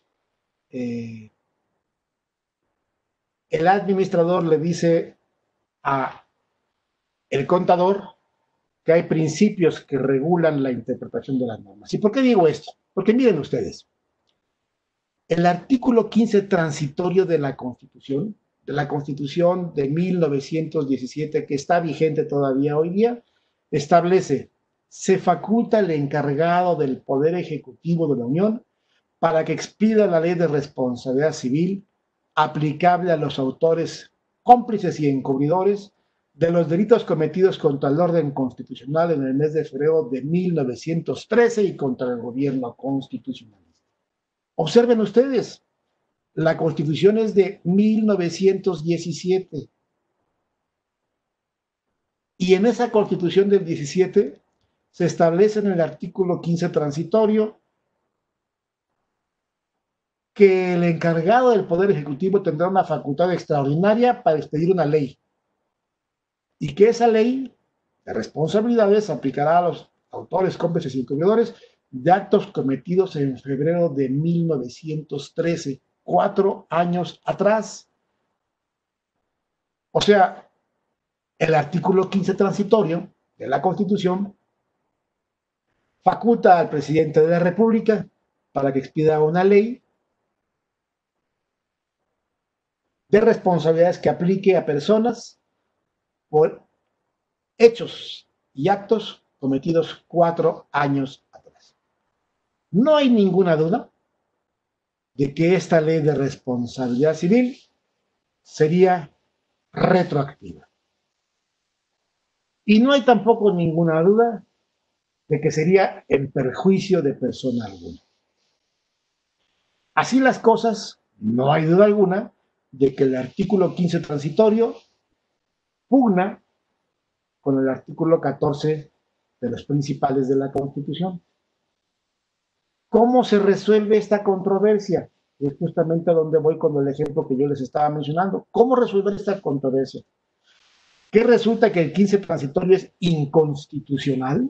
el administrador le dice a el contador que hay principios que regulan la interpretación de las normas. ¿Y por qué digo esto? Porque miren ustedes, el artículo 15 transitorio de la Constitución de 1917, que está vigente todavía hoy día, establece: se faculta al encargado del Poder Ejecutivo de la Unión para que expida la ley de responsabilidad civil aplicable a los autores, cómplices y encubridores de los delitos cometidos contra el orden constitucional en el mes de febrero de 1913 y contra el gobierno constitucionalista. Observen ustedes, la Constitución es de 1917 y en esa Constitución del 17 se establece en el artículo 15 transitorio que el encargado del Poder Ejecutivo tendrá una facultad extraordinaria para expedir una ley y que esa ley de responsabilidades aplicará a los autores, cómplices y encubridores de actos cometidos en febrero de 1913, 4 años atrás. O sea, el artículo 15 transitorio de la Constitución faculta al presidente de la República para que expida una ley de responsabilidades que aplique a personas por hechos y actos cometidos 4 años atrás. No hay ninguna duda de que esta ley de responsabilidad civil sería retroactiva. Y no hay tampoco ninguna duda de que sería en perjuicio de persona alguna. Así las cosas, no hay duda alguna de que el artículo 15 transitorio pugna con el artículo 14 de los principales de la Constitución. ¿Cómo se resuelve esta controversia? Es justamente a donde voy con el ejemplo que yo les estaba mencionando. ¿Cómo resolver esta controversia? ¿Que resulta que el 15 transitorio es inconstitucional?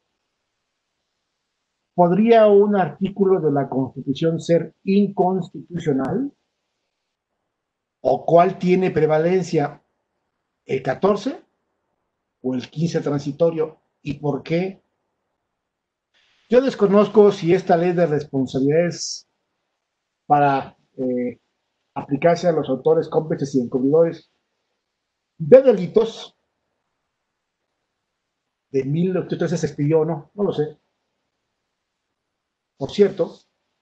¿Podría un artículo de la Constitución ser inconstitucional? ¿O cuál tiene prevalencia, el 14 o el 15 transitorio? ¿Y por qué? Yo desconozco si esta ley de responsabilidades para aplicarse a los autores, cómplices y encubridores de delitos de 1913 se expidió o no, no lo sé. Por cierto,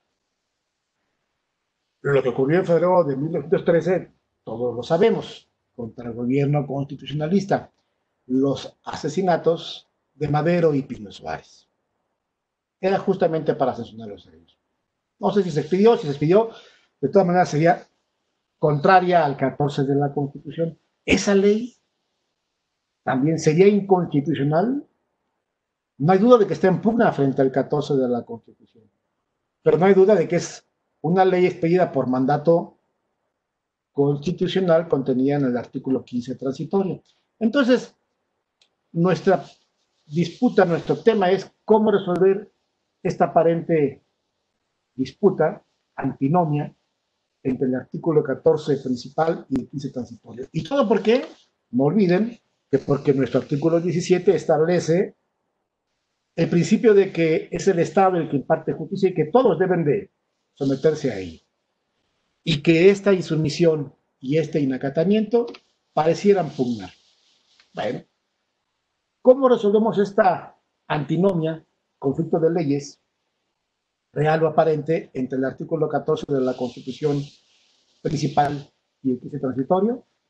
lo que ocurrió en febrero de 1913, todos lo sabemos, contra el gobierno constitucionalista, los asesinatos de Madero y Pino Suárez. Era justamente para sancionarlos a ellos. No sé si se expidió, de todas maneras sería contraria al 14 de la Constitución. Esa ley también sería inconstitucional. No hay duda de que está en pugna frente al 14 de la Constitución, pero no hay duda de que es una ley expedida por mandato constitucional contenida en el artículo 15 transitorio. Entonces, nuestra disputa, nuestro tema es cómo resolver esta aparente disputa, antinomia, entre el artículo 14 principal y el 15 transitorio. ¿Y todo por qué? No olviden que porque nuestro artículo 17 establece el principio de que es el Estado el que imparte justicia y que todos deben de someterse a ello. Y que esta insumisión y este inacatamiento parecieran pugnar. Bueno, ¿cómo resolvemos esta antinomia, conflicto de leyes, real o aparente, entre el artículo 14 de la Constitución principal y el 15 transitorio?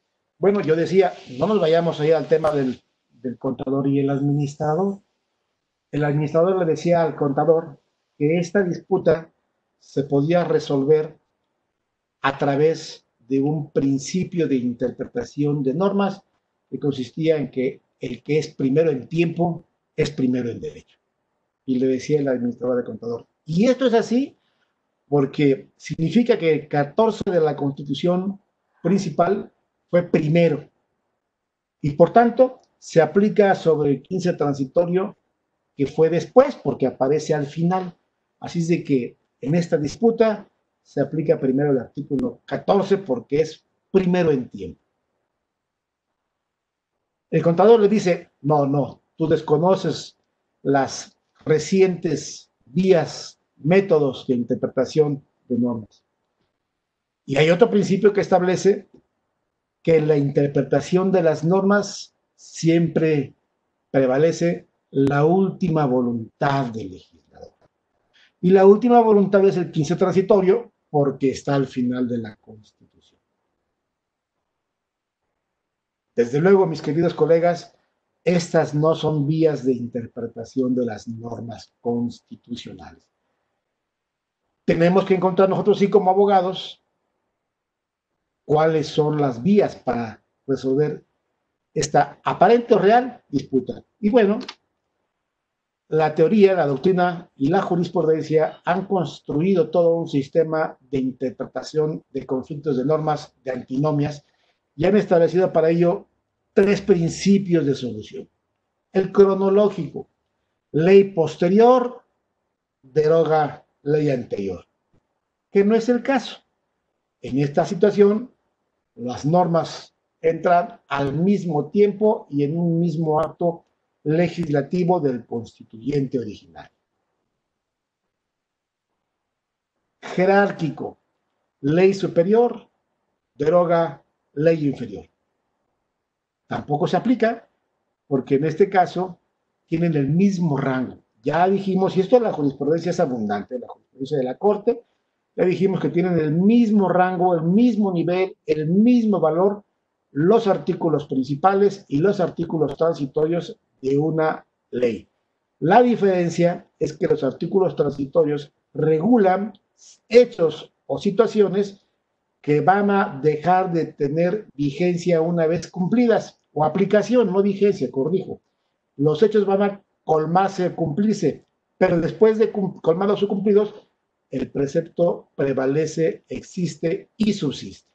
Bueno, yo decía, no nos vayamos a ir al tema del contador y el administrador. El administrador le decía al contador que esta disputa se podía resolver a través de un principio de interpretación de normas que consistía en que el que es primero en tiempo es primero en derecho. Y le decía el administrador del contador. Y esto es así porque significa que el 14 de la Constitución principal fue primero y por tanto se aplica sobre el 15 transitorio que fue después porque aparece al final. Así es de que en esta disputa se aplica primero el artículo 14 porque es primero en tiempo. El contador le dice, no, no, tú desconoces las recientes vías, métodos de interpretación de normas. Y hay otro principio que establece que la interpretación de las normas siempre prevalece la última voluntad del legislador. Y la última voluntad es el 15 transitorio porque está al final de la Constitución. Desde luego, mis queridos colegas, estas no son vías de interpretación de las normas constitucionales. Tenemos que encontrar nosotros sí como abogados cuáles son las vías para resolver esta aparente o real disputa. Y bueno, la teoría, la doctrina y la jurisprudencia han construido todo un sistema de interpretación de conflictos de normas, de antinomias, y han establecido para ello tres principios de solución. El cronológico, ley posterior, deroga ley anterior, que no es el caso. En esta situación, las normas entran al mismo tiempo y en un mismo acto legislativo del constituyente original. Jerárquico, ley superior, deroga ley inferior. Tampoco se aplica porque en este caso tienen el mismo rango. Ya dijimos, y esto en la jurisprudencia es abundante, la jurisprudencia de la Corte, ya dijimos que tienen el mismo rango, el mismo nivel, el mismo valor, los artículos principales y los artículos transitorios de una ley. La diferencia es que los artículos transitorios regulan hechos o situaciones que van a dejar de tener vigencia una vez cumplidas, o aplicación, no vigencia, corrijo. Los hechos van a colmarse, cumplirse, pero después de colmados o cumplidos, el precepto prevalece, existe y subsiste.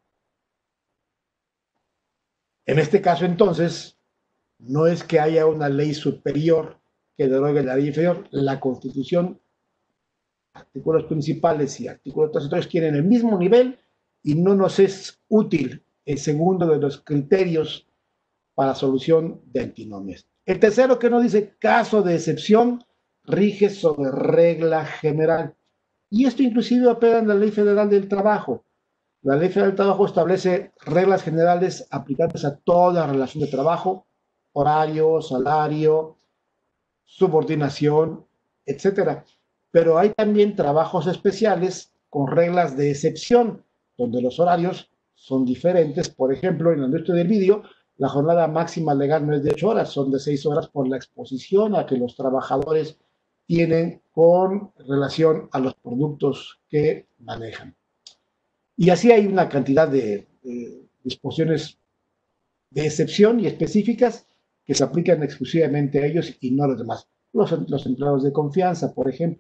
En este caso, entonces, no es que haya una ley superior que derogue la ley inferior. La Constitución, artículos principales y artículos transitorios tienen el mismo nivel y no nos es útil el segundo de los criterios para solución de antinomias. El tercero, que nos dice caso de excepción, rige sobre regla general. Y esto inclusive opera en la Ley Federal del Trabajo. La Ley Federal del Trabajo establece reglas generales aplicables a toda relación de trabajo, horario, salario, subordinación, etcétera. Pero hay también trabajos especiales con reglas de excepción, donde los horarios son diferentes. Por ejemplo, en la industria del vídeo, la jornada máxima legal no es de 8 horas, son de 6 horas por la exposición a que los trabajadores tienen con relación a los productos que manejan. Y así hay una cantidad de disposiciones de excepción y específicas que se aplican exclusivamente a ellos y no a los demás. Los empleados de confianza, por ejemplo.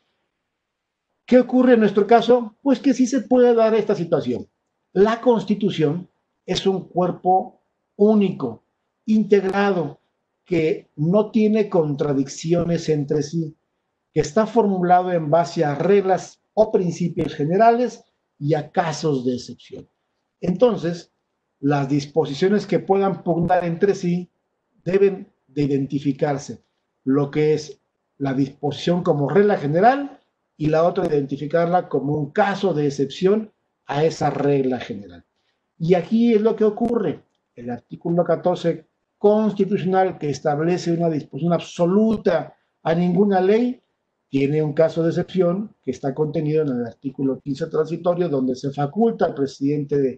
¿Qué ocurre en nuestro caso? Pues que sí se puede dar esta situación. La Constitución es un cuerpo único, integrado, que no tiene contradicciones entre sí, que está formulado en base a reglas o principios generales y a casos de excepción. Entonces, las disposiciones que puedan pugnar entre sí deben de identificarse, lo que es la disposición como regla general y la otra identificarla como un caso de excepción a esa regla general. Y aquí es lo que ocurre. El artículo 14 constitucional, que establece una disposición absoluta a ninguna ley, tiene un caso de excepción que está contenido en el artículo 15 transitorio, donde se faculta al presidente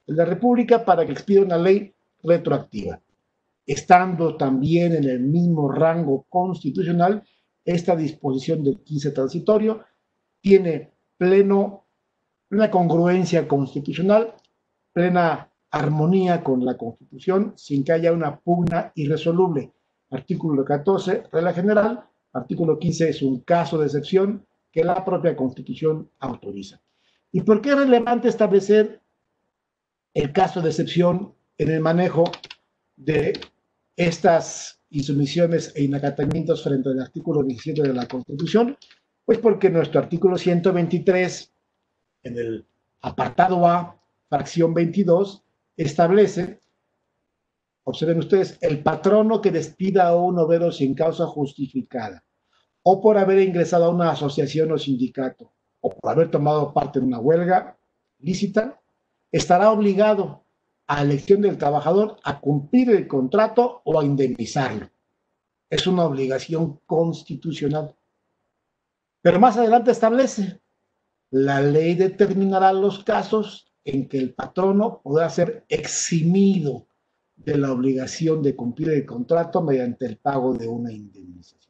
de la República para que expida una ley retroactiva, estando también en el mismo rango constitucional. Esta disposición del 15 transitorio tiene plena congruencia constitucional, plena armonía con la Constitución, sin que haya una pugna irresoluble. Artículo 14, regla general. Artículo 15 es un caso de excepción que la propia Constitución autoriza. ¿Y por qué es relevante establecer el caso de excepción en el manejo de estas insumisiones e inacatamientos frente al artículo 17 de la Constitución? Pues porque nuestro artículo 123, en el apartado A, fracción 22, establece, observen ustedes, el patrono que despida a un obrero sin causa justificada, o por haber ingresado a una asociación o sindicato, o por haber tomado parte en una huelga lícita, estará obligado a elección del trabajador a cumplir el contrato o a indemnizarlo. Es una obligación constitucional. Pero más adelante establece, la ley determinará los casos en que el patrono podrá ser eximido de la obligación de cumplir el contrato mediante el pago de una indemnización.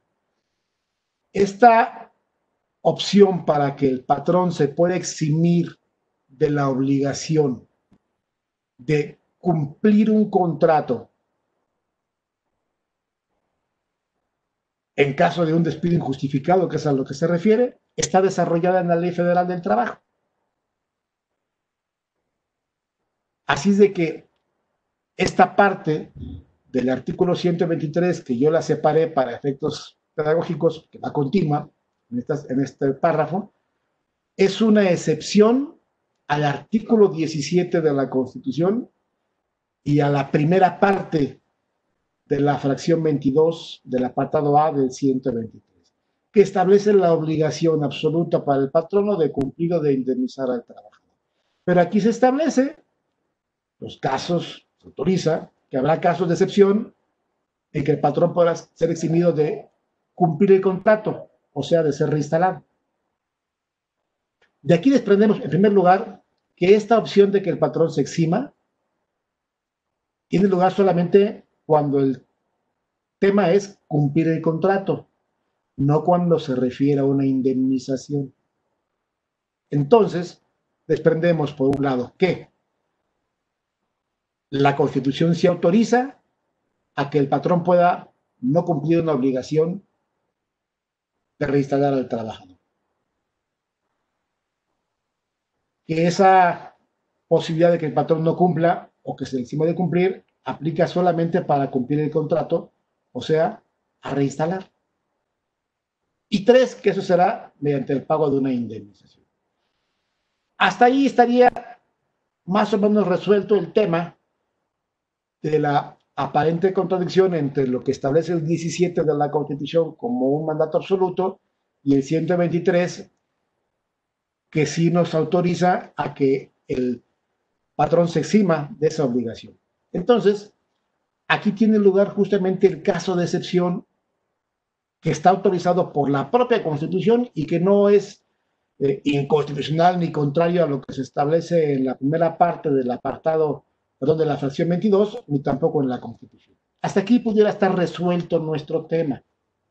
Esta opción para que el patrón se pueda eximir de la obligación de cumplir un contrato en caso de un despido injustificado, que es a lo que se refiere, está desarrollada en la Ley Federal del Trabajo. Así es de que esta parte del artículo 123, que yo la separé para efectos pedagógicos, que va continua en este párrafo, es una excepción al artículo 17 de la Constitución y a la primera parte de la fracción 22 del apartado A del 123, que establece la obligación absoluta para el patrono de cumplir o de indemnizar al trabajador. Pero aquí se establece los casos, se autoriza que habrá casos de excepción en que el patrón podrá ser eximido de cumplir el contrato, o sea, de ser reinstalado. De aquí desprendemos, en primer lugar, que esta opción de que el patrón se exima tiene lugar solamente cuando el tema es cumplir el contrato, no cuando se refiere a una indemnización. Entonces, desprendemos, por un lado, que la Constitución sí autoriza a que el patrón pueda no cumplir una obligación de reinstalar al trabajador. Que esa posibilidad de que el patrón no cumpla o que se le exima de cumplir aplica solamente para cumplir el contrato, o sea, a reinstalar. Y tres, que eso será mediante el pago de una indemnización. Hasta ahí estaría más o menos resuelto el tema de la aparente contradicción entre lo que establece el 17 de la Constitución como un mandato absoluto y el 123, que sí nos autoriza a que el patrón se exima de esa obligación. Entonces, aquí tiene lugar justamente el caso de excepción que está autorizado por la propia Constitución y que no es inconstitucional ni contrario a lo que se establece en la primera parte del apartado, perdón, de la fracción 22, ni tampoco en la Constitución. Hasta aquí pudiera estar resuelto nuestro tema.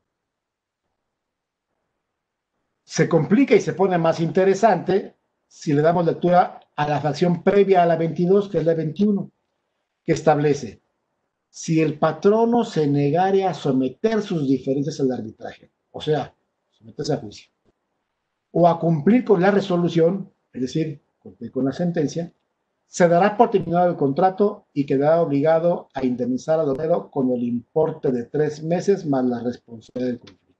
Se complica y se pone más interesante si le damos lectura a la fracción previa a la 22, que es la 21, que establece: si el patrono se negare a someter sus diferencias al arbitraje, o sea, someterse a juicio, o a cumplir con la resolución, es decir, cumplir con la sentencia, se dará por terminado el contrato y quedará obligado a indemnizar al obrero con el importe de 3 meses más la responsabilidad del conflicto.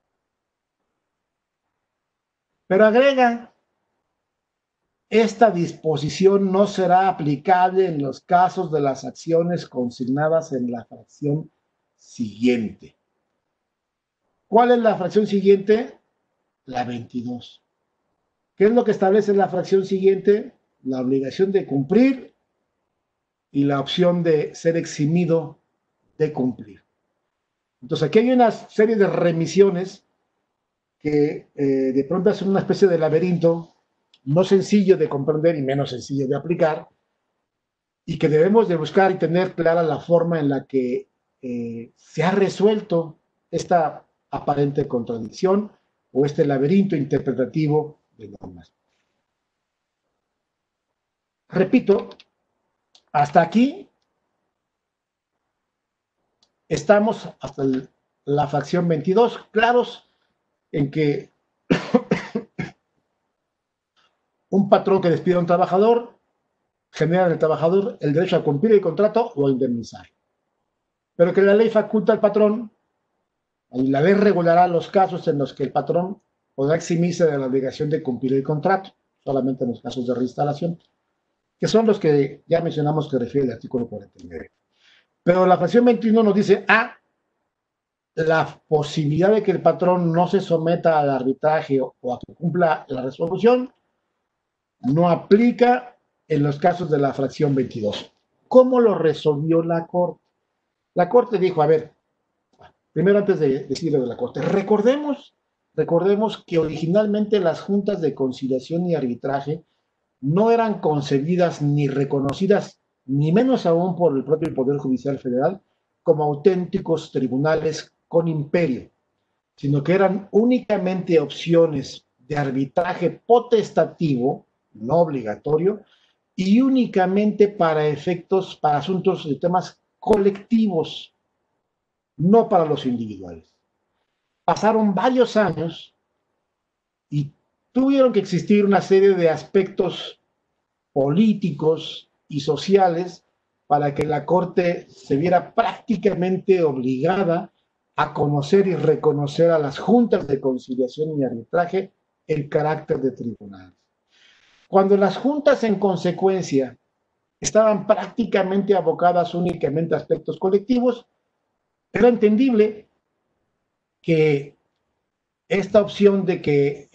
Pero agrega: esta disposición no será aplicable en los casos de las acciones consignadas en la fracción siguiente. ¿Cuál es la fracción siguiente? La 22. ¿Qué es lo que establece la fracción siguiente? La obligación de cumplir y la opción de ser eximido de cumplir. Entonces aquí hay una serie de remisiones que de pronto hacen una especie de laberinto, no sencillo de comprender y menos sencillo de aplicar, y que debemos de buscar y tener clara la forma en la que se ha resuelto esta aparente contradicción o este laberinto interpretativo de normas. Repito, hasta aquí estamos hasta la fracción 22, claros en que un patrón que despide a un trabajador genera en el trabajador el derecho a cumplir el contrato o a indemnizar. Pero que la ley faculta al patrón, y la ley regulará los casos en los que el patrón podrá eximirse de la obligación de cumplir el contrato, solamente en los casos de reinstalación, que son los que ya mencionamos que refiere el artículo 49. Pero la fracción 21 nos dice, la posibilidad de que el patrón no se someta al arbitraje o a que cumpla la resolución no aplica en los casos de la fracción 22. ¿Cómo lo resolvió la Corte? La Corte dijo, a ver, primero antes de decirlo de la Corte, recordemos que originalmente las juntas de conciliación y arbitraje no eran concebidas ni reconocidas, ni menos aún por el propio Poder Judicial Federal, como auténticos tribunales con imperio, sino que eran únicamente opciones de arbitraje potestativo, no obligatorio, y únicamente para efectos, para asuntos de temas colectivos, no para los individuales. Pasaron varios años y tuvieron que existir una serie de aspectos políticos y sociales para que la Corte se viera prácticamente obligada a conocer y reconocer a las juntas de conciliación y arbitraje el carácter de tribunales. Cuando las juntas, en consecuencia, estaban prácticamente abocadas únicamente a aspectos colectivos, era entendible que esta opción de que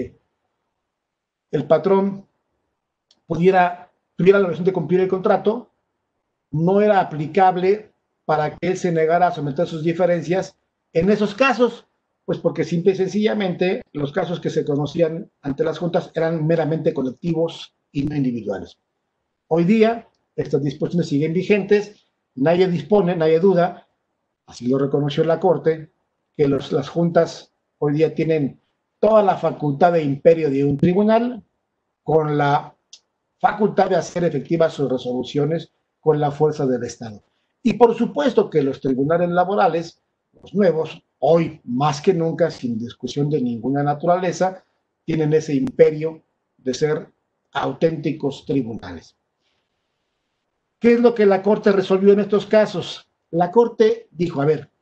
el patrón tuviera la obligación de cumplir el contrato, no era aplicable para que él se negara a someter sus diferencias en esos casos, pues porque simple y sencillamente los casos que se conocían ante las juntas eran meramente colectivos y no individuales. Hoy día estas disposiciones siguen vigentes, nadie dispone, nadie duda, así lo reconoció la Corte, que las juntas hoy día tienen toda la facultad de imperio de un tribunal con la facultad de hacer efectivas sus resoluciones con la fuerza del Estado. Y por supuesto que los tribunales laborales, los nuevos, hoy más que nunca, sin discusión de ninguna naturaleza, tienen ese imperio de ser auténticos tribunales. ¿Qué es lo que la Corte resolvió en estos casos? La Corte dijo, a ver,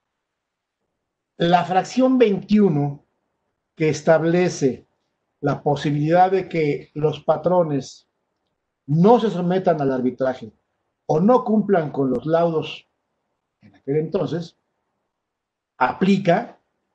la fracción 21 que establece la posibilidad de que los patrones no se sometan al arbitraje o no cumplan con los laudos en aquel entonces, aplica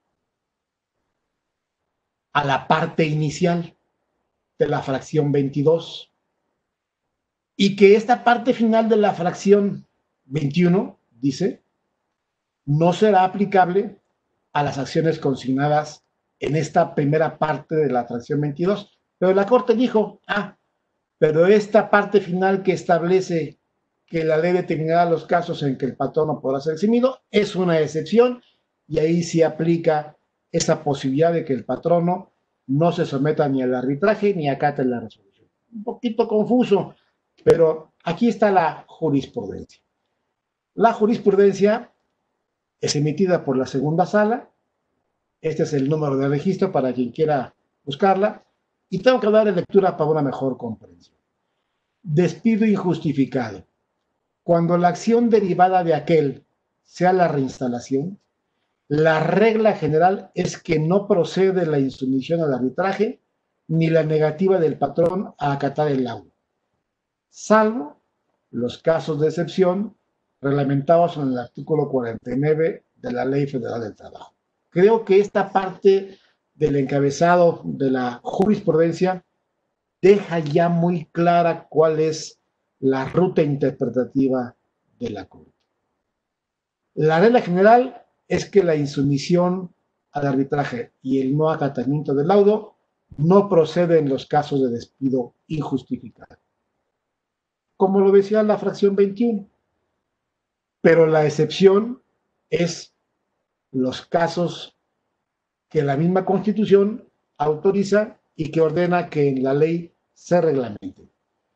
a la parte inicial de la fracción 22 y que esta parte final de la fracción 21, dice, no será aplicable a las acciones consignadas en esta primera parte de la fracción 22. Pero la Corte dijo, pero esta parte final que establece que la ley determinará los casos en que el patrón no podrá ser eximido es una excepción y ahí sí aplica esa posibilidad de que el patrono no se someta ni al arbitraje ni acate la resolución. Un poquito confuso, pero aquí está la jurisprudencia. La jurisprudencia es emitida por la segunda sala. Este es el número de registro para quien quiera buscarla. Y tengo que darle lectura para una mejor comprensión. Despido injustificado. Cuando la acción derivada de aquel sea la reinstalación, la regla general es que no procede la insumisión al arbitraje ni la negativa del patrón a acatar el laudo, salvo los casos de excepción reglamentados en el artículo 49 de la Ley Federal del Trabajo. Creo que esta parte del encabezado de la jurisprudencia deja ya muy clara cuál es la ruta interpretativa de la Corte. La regla general es que la insumisión al arbitraje y el no acatamiento del laudo no procede en los casos de despido injustificado. como lo decía la fracción 21. Pero la excepción es los casos que la misma Constitución autoriza y que ordena que en la ley se reglamente.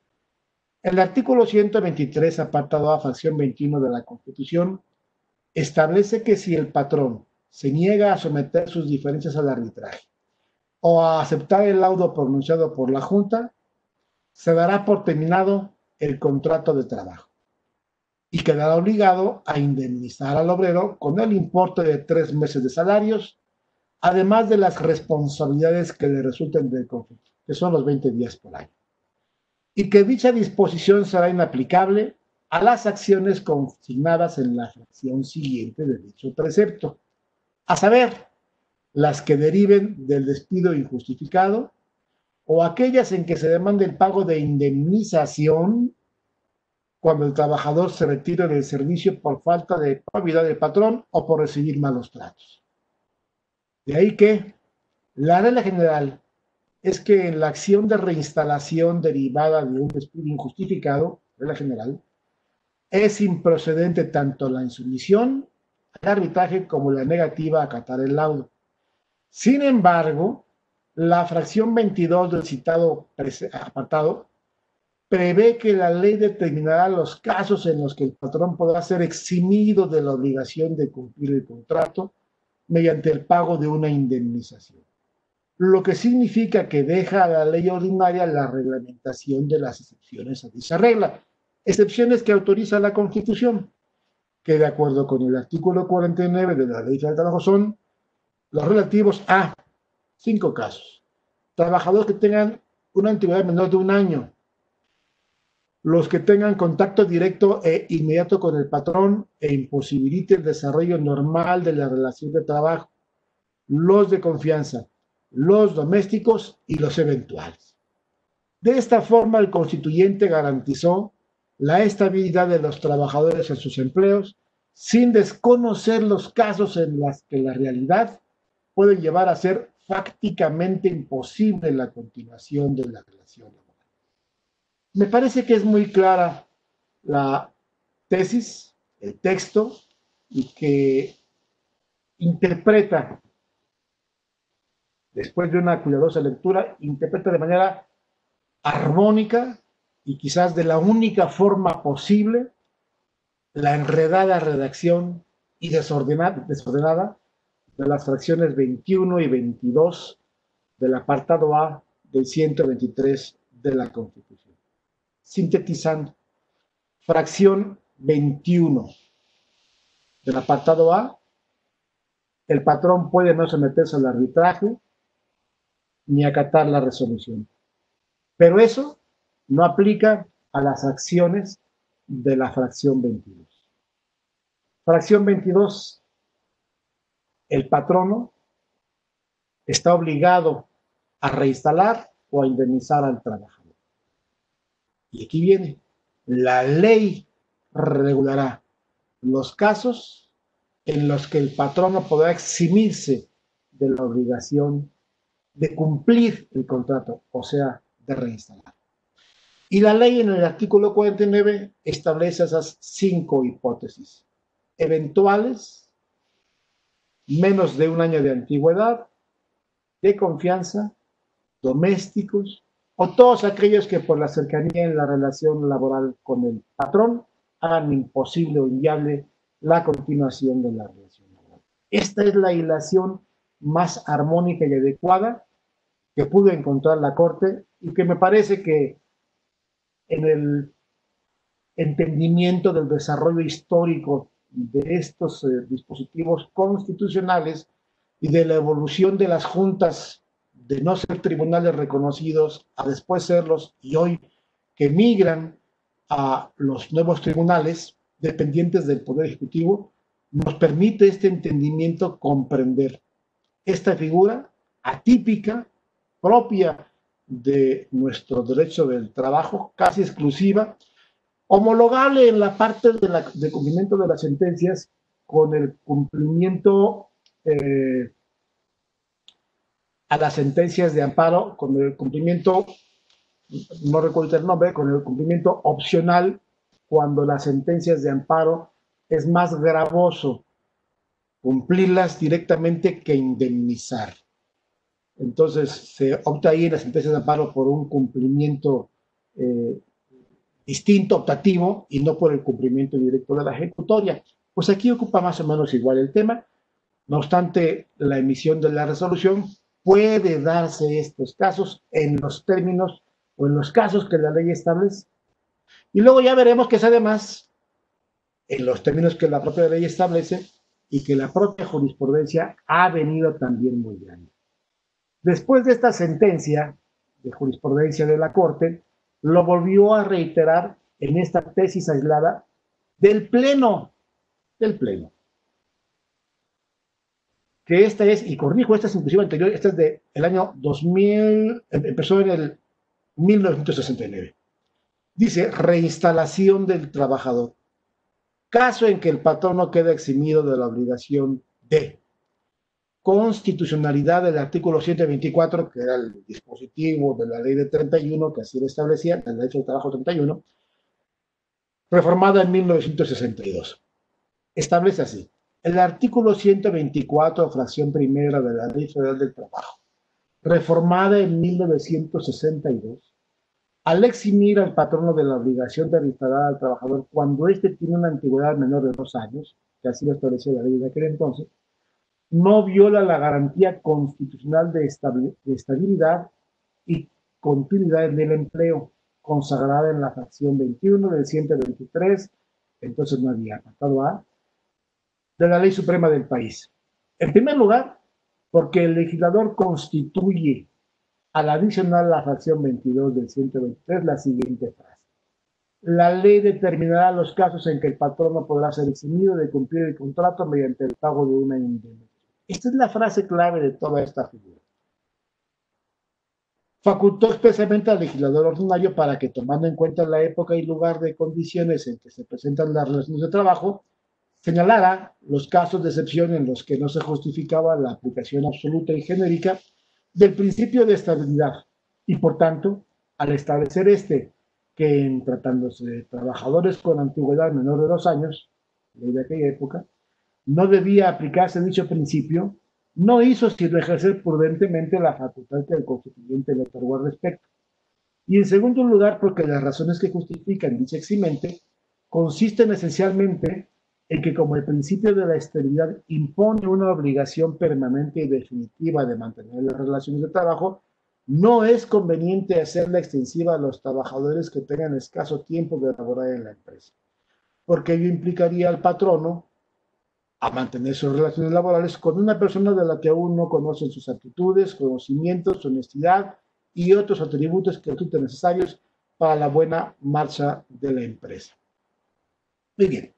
El artículo 123, apartado A, fracción 21 de la Constitución, establece que si el patrón se niega a someter sus diferencias al arbitraje o a aceptar el laudo pronunciado por la Junta, se dará por terminado el contrato de trabajo y quedará obligado a indemnizar al obrero con el importe de 3 meses de salarios, además de las responsabilidades que le resulten del conflicto, que son los 20 días por año, y que dicha disposición será inaplicable a las acciones consignadas en la fracción siguiente de dicho precepto, a saber, las que deriven del despido injustificado o aquellas en que se demande el pago de indemnización cuando el trabajador se retire del servicio por falta de probidad del patrón o por recibir malos tratos. De ahí que la regla general es que en la acción de reinstalación derivada de un despido injustificado, regla general, es improcedente tanto la insumisión al arbitraje como la negativa a acatar el laudo. Sin embargo, la fracción 22 del citado apartado prevé que la ley determinará los casos en los que el patrón podrá ser eximido de la obligación de cumplir el contrato mediante el pago de una indemnización, lo que significa que deja a la ley ordinaria la reglamentación de las excepciones a dicha regla, excepciones que autoriza la Constitución, que de acuerdo con el artículo 49 de la Ley Federal del Trabajo son los relativos a 5 casos. Trabajadores que tengan una antigüedad menor de 1 año, los que tengan contacto directo e inmediato con el patrón e imposibilite el desarrollo normal de la relación de trabajo, los de confianza, los domésticos y los eventuales. De esta forma, el constituyente garantizó la estabilidad de los trabajadores en sus empleos sin desconocer los casos en los que la realidad puede llevar a ser fácticamente imposible la continuación de la relación laboral. Me parece que es muy clara la tesis, el texto, y que interpreta, después de una cuidadosa lectura, interpreta de manera armónica y quizás de la única forma posible la enredada redacción y desordenada de las fracciones 21 y 22 del apartado A del 123 de la Constitución. Sintetizando, fracción 21 del apartado A, el patrón puede no someterse al arbitraje ni acatar la resolución. Pero eso no aplica a las acciones de la fracción 22. Fracción 22, el patrono está obligado a reinstalar o a indemnizar al trabajador. Y aquí viene, la ley regulará los casos en los que el patrono podrá eximirse de la obligación de cumplir el contrato, o sea, de reinstalar. Y la ley en el artículo 49 establece esas 5 hipótesis eventuales, menos de 1 año de antigüedad, de confianza, domésticos, o todos aquellos que por la cercanía en la relación laboral con el patrón hagan imposible o inviable la continuación de la relación laboral. Esta es la hilación más armónica y adecuada que pudo encontrar la Corte y que me parece que en el entendimiento del desarrollo histórico de estos dispositivos constitucionales y de la evolución de las juntas de no ser tribunales reconocidos a después serlos y hoy que migran a los nuevos tribunales dependientes del Poder Ejecutivo, nos permite este entendimiento comprender esta figura atípica, propia de nuestro derecho del trabajo, casi exclusiva, homologable en la parte de cumplimiento de las sentencias con el cumplimiento a las sentencias de amparo, con el cumplimiento no recuerdo el nombre, con el cumplimiento opcional cuando las sentencias de amparo es más gravoso cumplirlas directamente que indemnizar. Entonces se opta ahí en las sentencias de amparo por un cumplimiento eh, distinto, optativo, y no por el cumplimiento directo de la ejecutoria. Pues aquí ocupa más o menos igual el tema. No obstante, la emisión de la resolución puede darse estos casos en los términos o en los casos que la ley establece. Y luego ya veremos que es además en los términos que la propia ley establece y que la propia jurisprudencia ha venido también muy grande. Después de esta sentencia de jurisprudencia de la Corte, lo volvió a reiterar en esta tesis aislada del Pleno, que esta es, y corrijo, esta es inclusive anterior, esta es del año 2000, empezó en el 1969. Dice, reinstalación del trabajador. Caso en que el patrón no quede eximido de la obligación de constitucionalidad del artículo 124, que era el dispositivo de la ley de 31, que así lo establecía, la ley del trabajo 31, reformada en 1962. Establece así, el artículo 124, fracción primera de la Ley Federal del Trabajo, reformada en 1962, al eximir al patrono de la obligación de reinstalar al trabajador cuando éste tiene una antigüedad menor de 2 años, que así lo establecía la ley de aquel entonces, no viola la garantía constitucional de estabilidad y continuidad en el empleo, consagrada en la fracción 21 del 123, entonces no había apartado A, de la ley suprema del país. En primer lugar, porque el legislador constituye al adicionar la fracción 22 del 123 la siguiente frase. La ley determinará los casos en que el patrón no podrá ser eximido de cumplir el contrato mediante el pago de una indemnización. Esta es la frase clave de toda esta figura. Facultó expresamente al legislador ordinario para que, tomando en cuenta la época y lugar de condiciones en que se presentan las relaciones de trabajo, señalara los casos de excepción en los que no se justificaba la aplicación absoluta y genérica del principio de estabilidad y, por tanto, al establecer que en tratándose de trabajadores con antigüedad menor de 2 años, ley de aquella época, no debía aplicarse dicho principio, no hizo sino ejercer prudentemente la facultad que el constituyente le otorgó al respecto. Y en segundo lugar, porque las razones que justifican dicha eximente consisten esencialmente en que, como el principio de la estabilidad impone una obligación permanente y definitiva de mantener las relaciones de trabajo, no es conveniente hacerla extensiva a los trabajadores que tengan escaso tiempo de laborar en la empresa, porque ello implicaría al patrono a mantener sus relaciones laborales con una persona de la que aún no conocen sus aptitudes, conocimientos, honestidad y otros atributos que resulten necesarios para la buena marcha de la empresa. Muy bien.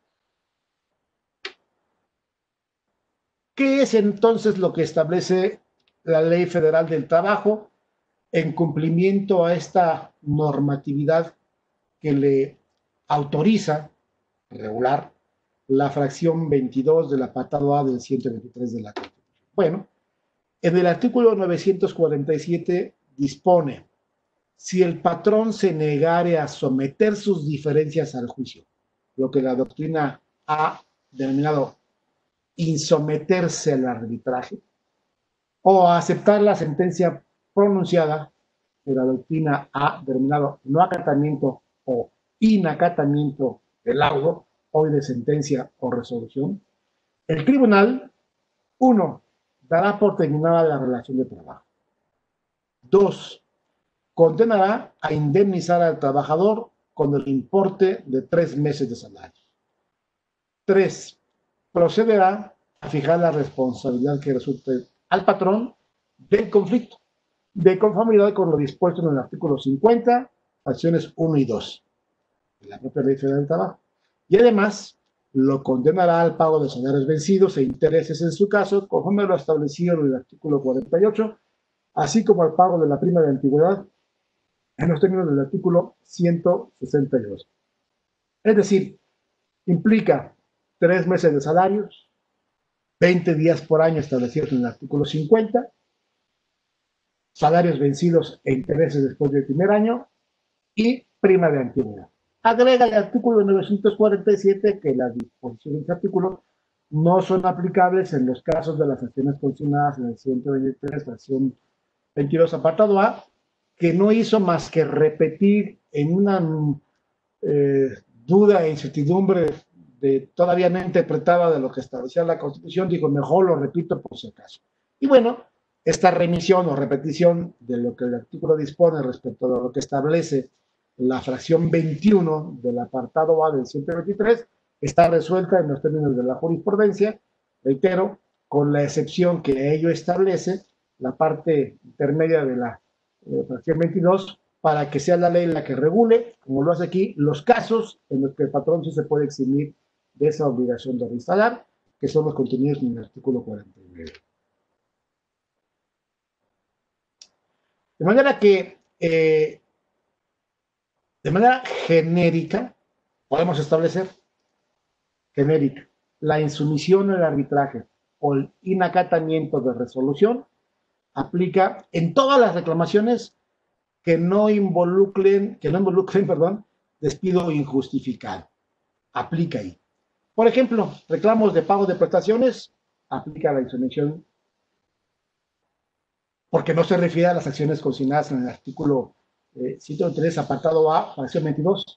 ¿Qué es entonces lo que establece la Ley Federal del Trabajo en cumplimiento a esta normatividad que le autoriza regular la fracción 22 del apartado A del 123 de la Constitución? Bueno, en el artículo 947 dispone, si el patrón se negare a someter sus diferencias al juicio, lo que la doctrina ha denominado insometerse al arbitraje, o a aceptar la sentencia pronunciada, que la doctrina ha denominado no acatamiento o inacatamiento del laudo, hoy de sentencia o resolución, el tribunal, 1, dará por terminada la relación de trabajo. 2, condenará a indemnizar al trabajador con el importe de 3 meses de salario. 3, procederá a fijar la responsabilidad que resulte al patrón del conflicto, de conformidad con lo dispuesto en el artículo 50, acciones 1 y 2 de la propia Ley Federal del Trabajo. Y además, lo condenará al pago de salarios vencidos e intereses en su caso, conforme lo establecido en el artículo 48, así como al pago de la prima de antigüedad en los términos del artículo 162. Es decir, implica 3 meses de salarios, 20 días por año establecidos en el artículo 50, salarios vencidos e intereses después del primer año y prima de antigüedad. Agrega el artículo 947 que las disposiciones de este artículo no son aplicables en los casos de las acciones consignadas en el 123, fracción 22, apartado A, que no hizo más que repetir en una duda e incertidumbre todavía no interpretada de lo que establecía la Constitución, dijo, mejor lo repito por si acaso. Y bueno, esta remisión o repetición de lo que el artículo dispone respecto a lo que establece la fracción 21 del apartado A del 123 está resuelta en los términos de la jurisprudencia, reitero, con la excepción que ello establece la parte intermedia de la fracción 22 para que sea la ley la que regule, como lo hace aquí, los casos en los que el patrón sí se puede eximir de esa obligación de reinstalar, que son los contenidos en el artículo 49. De manera que, de manera genérica, podemos establecer, genérica, la insumisión al arbitraje o el inacatamiento de resolución aplica en todas las reclamaciones que no involucren, perdón, despido injustificado. Aplica ahí. Por ejemplo, reclamos de pago de prestaciones, aplica la insumisión porque no se refiere a las acciones consignadas en el artículo 103, apartado A, fracción 22.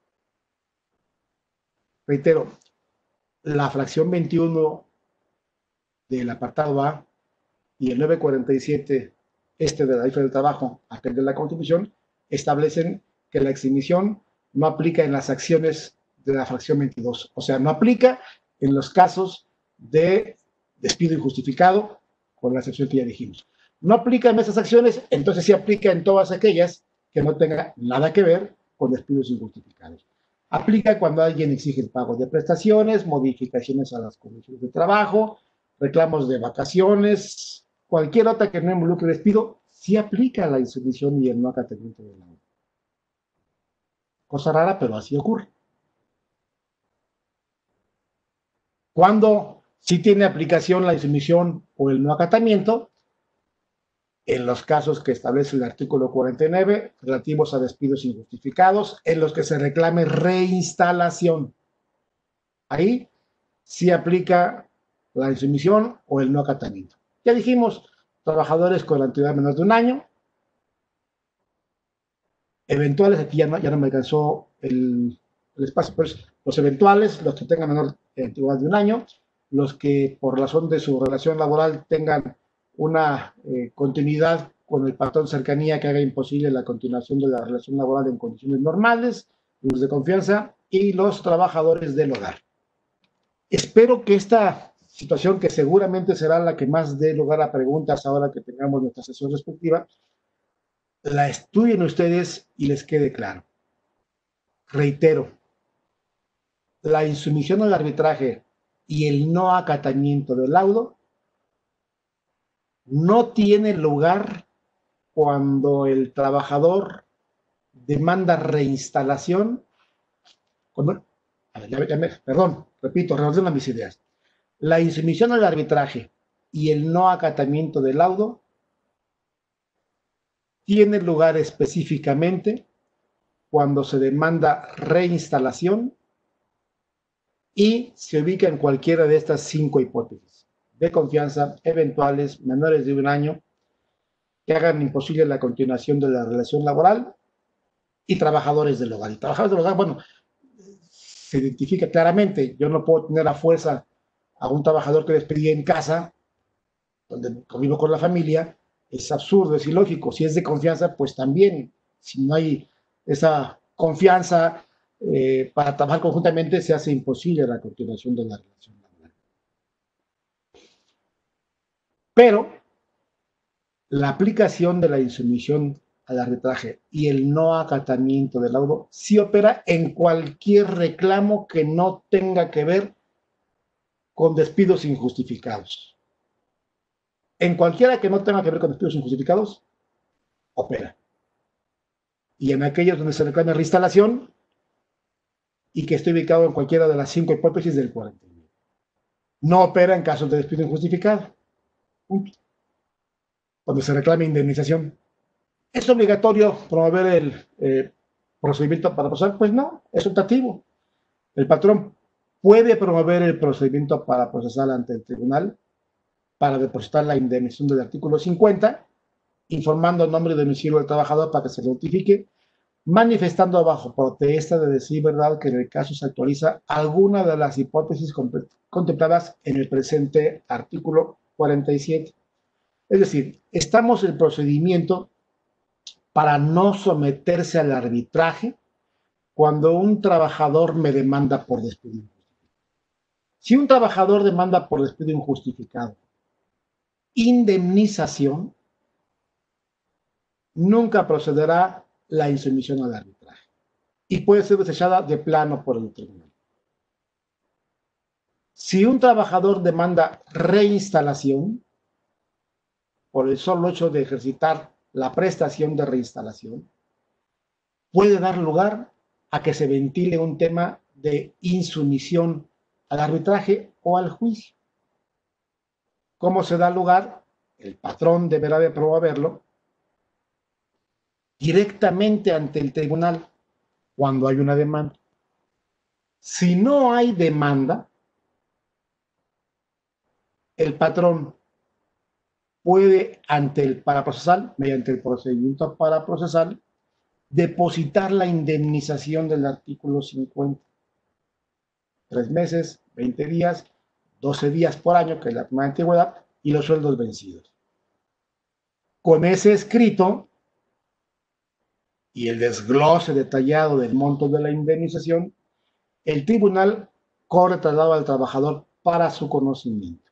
Reitero, la fracción 21 del apartado A y el 947 de la Ley del Trabajo, aquel de la Constitución, establecen que la exhibición no aplica en las acciones de la fracción 22. O sea, no aplica en los casos de despido injustificado, con la excepción que ya dijimos. No aplica en esas acciones, entonces sí aplica en todas aquellas que no tengan nada que ver con despidos injustificados. Aplica cuando alguien exige el pago de prestaciones, modificaciones a las condiciones de trabajo, reclamos de vacaciones, cualquier otra que no involucre despido, sí aplica la insumisión y el no acatamiento de la ley. Cosa rara, pero así ocurre. Cuando sí tiene aplicación la insumisión o el no acatamiento, en los casos que establece el artículo 49, relativos a despidos injustificados, en los que se reclame reinstalación. Ahí sí aplica la insumisión o el no acatamiento. Ya dijimos, trabajadores con la antigüedad menor de un año, eventuales, aquí ya no me alcanzó el espacio, pues los eventuales, los que tengan menor antigüedad de un año, los que por razón de su relación laboral tengan una continuidad con el patrón cercanía que haga imposible la continuación de la relación laboral en condiciones normales, los de confianza y los trabajadores del hogar. Espero que esta situación, que seguramente será la que más dé lugar a preguntas ahora que tengamos nuestra sesión respectiva, la estudien ustedes y les quede claro. Reitero, la insumisión al arbitraje y el no acatamiento del laudo no tiene lugar cuando el trabajador demanda reinstalación. Perdón, repito, reordeno mis ideas. La insumisión al arbitraje y el no acatamiento del laudo tiene lugar específicamente cuando se demanda reinstalación y se ubica en cualquiera de estas 5 hipótesis de confianza, eventuales, menores de un año, que hagan imposible la continuación de la relación laboral, y trabajadores del hogar. Y trabajadores del hogar, bueno, se identifica claramente. Yo no puedo tener a fuerza a un trabajador que despedí en casa, donde convivo con la familia. Es absurdo, es ilógico. Si es de confianza, pues también, si no hay esa confianza para trabajar conjuntamente, se hace imposible la continuación de la relación laboral. Pero la aplicación de la insumisión al arbitraje y el no acatamiento del laudo sí opera en cualquier reclamo que no tenga que ver con despidos injustificados. En cualquiera que no tenga que ver con despidos injustificados, opera. Y en aquellos donde se reclame reinstalación y que esté ubicado en cualquiera de las 5 hipótesis del 49. No opera en casos de despido injustificado. Punto. cuando se reclame indemnización. ¿Es obligatorio promover el procedimiento para procesar? Pues no, es optativo. El patrón puede promover el procedimiento para procesar ante el tribunal para depositar la indemnización del artículo 50, informando el nombre y domicilio del trabajador para que se notifique, manifestando bajo protesta de decir verdad que en el caso se actualiza alguna de las hipótesis contempladas en el presente artículo 47. Es decir, estamos en el procedimiento para no someterse al arbitraje cuando un trabajador me demanda por despido. Si un trabajador demanda por despido injustificado indemnización, nunca procederá la insumisión al arbitraje y puede ser desechada de plano por el tribunal. Si un trabajador demanda reinstalación, por el solo hecho de ejercitar la prestación de reinstalación, puede dar lugar a que se ventile un tema de insumisión al arbitraje o al juicio. ¿Cómo se da lugar? El patrón deberá de promoverlo directamente ante el tribunal cuando hay una demanda. Si no hay demanda, el patrón puede, ante el paraprocesal, mediante el procedimiento paraprocesal, depositar la indemnización del artículo 50. 3 meses, 20 días, 12 días por año, que es la primera antigüedad, y los sueldos vencidos. Con ese escrito y el desglose detallado del monto de la indemnización, el tribunal corre traslado al trabajador para su conocimiento.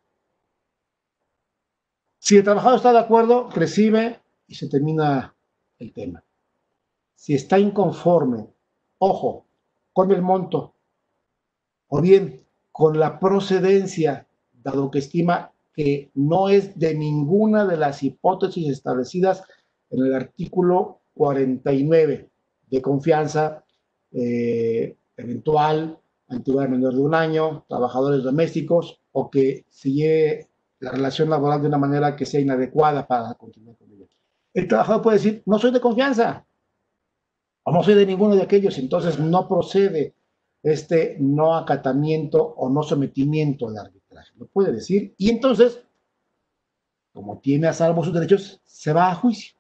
Si el trabajador está de acuerdo, recibe y se termina el tema. Si está inconforme, ojo, con el monto, o bien con la procedencia, dado que estima que no es de ninguna de las hipótesis establecidas en el artículo 49 de confianza eventual, antigüedad menor de un año, trabajadores domésticos, o que se lleve la relación laboral de una manera que sea inadecuada para continuar con ella. El trabajador puede decir, no soy de confianza, o no soy de ninguno de aquellos, entonces no procede este no acatamiento o no sometimiento al arbitraje. Lo puede decir, y entonces, como tiene a salvo sus derechos, se va a juicio.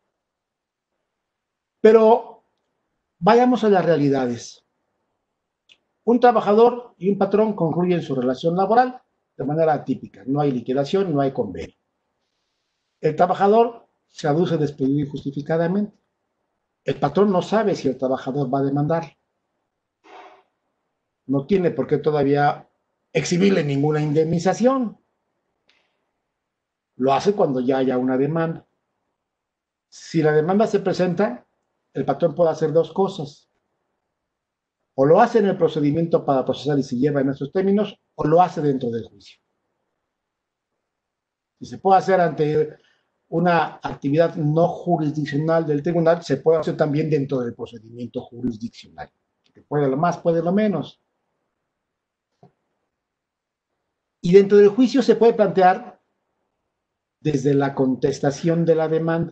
Pero vayamos a las realidades. Un trabajador y un patrón concluyen su relación laboral de manera atípica. No hay liquidación, no hay convenio. El trabajador se aduce despedido injustificadamente. El patrón no sabe si el trabajador va a demandar. No tiene por qué todavía exhibirle ninguna indemnización. Lo hace cuando ya haya una demanda. Si la demanda se presenta, el patrón puede hacer dos cosas. O lo hace en el procedimiento para procesar y se lleva en esos términos, o lo hace dentro del juicio. Si se puede hacer ante una actividad no jurisdiccional del tribunal, se puede hacer también dentro del procedimiento jurisdiccional. Que puede lo más, puede lo menos. Y dentro del juicio se puede plantear desde la contestación de la demanda.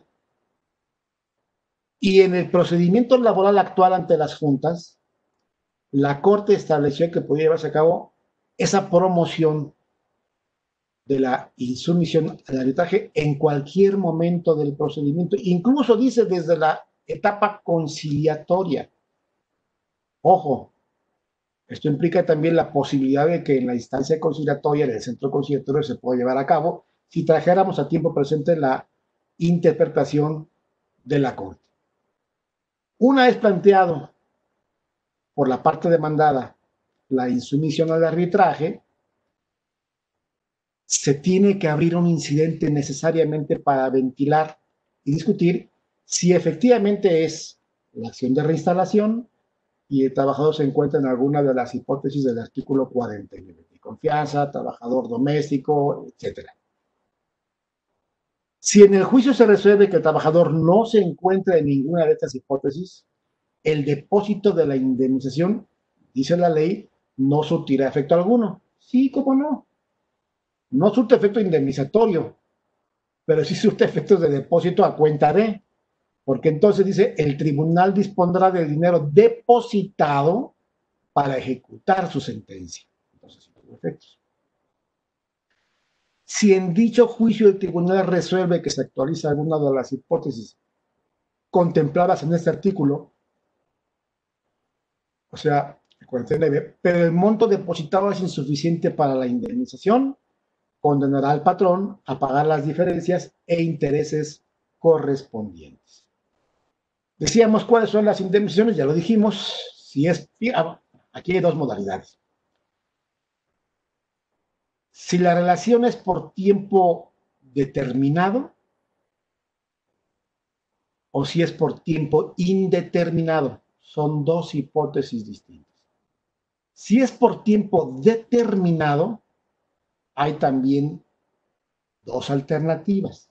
Y en el procedimiento laboral actual ante las juntas, la Corte estableció que podía llevarse a cabo esa promoción de la insumisión al arbitraje en cualquier momento del procedimiento, incluso dice desde la etapa conciliatoria. Ojo, esto implica también la posibilidad de que en la instancia conciliatoria, en el centro conciliatorio, se pueda llevar a cabo si trajéramos a tiempo presente la interpretación de la Corte. Una vez planteado por la parte demandada la insumisión al arbitraje, se tiene que abrir un incidente necesariamente para ventilar y discutir si efectivamente es la acción de reinstalación y el trabajador se encuentra en alguna de las hipótesis del artículo 49, de confianza, trabajador doméstico, etc. Si en el juicio se resuelve que el trabajador no se encuentra en ninguna de estas hipótesis, el depósito de la indemnización, dice la ley, no surtirá efecto alguno. Sí, cómo no. No surte efecto indemnizatorio, pero sí surte efectos de depósito a cuenta de, porque entonces dice, el tribunal dispondrá del dinero depositado para ejecutar su sentencia. Entonces, sí tuvo efectos. Si en dicho juicio el tribunal resuelve que se actualiza alguna de las hipótesis contempladas en este artículo, o sea, el 49, pero el monto depositado es insuficiente para la indemnización, condenará al patrón a pagar las diferencias e intereses correspondientes. Decíamos cuáles son las indemnizaciones, ya lo dijimos. Si es, aquí hay dos modalidades. Si la relación es por tiempo determinado o si es por tiempo indeterminado, son dos hipótesis distintas. Si es por tiempo determinado, hay también dos alternativas.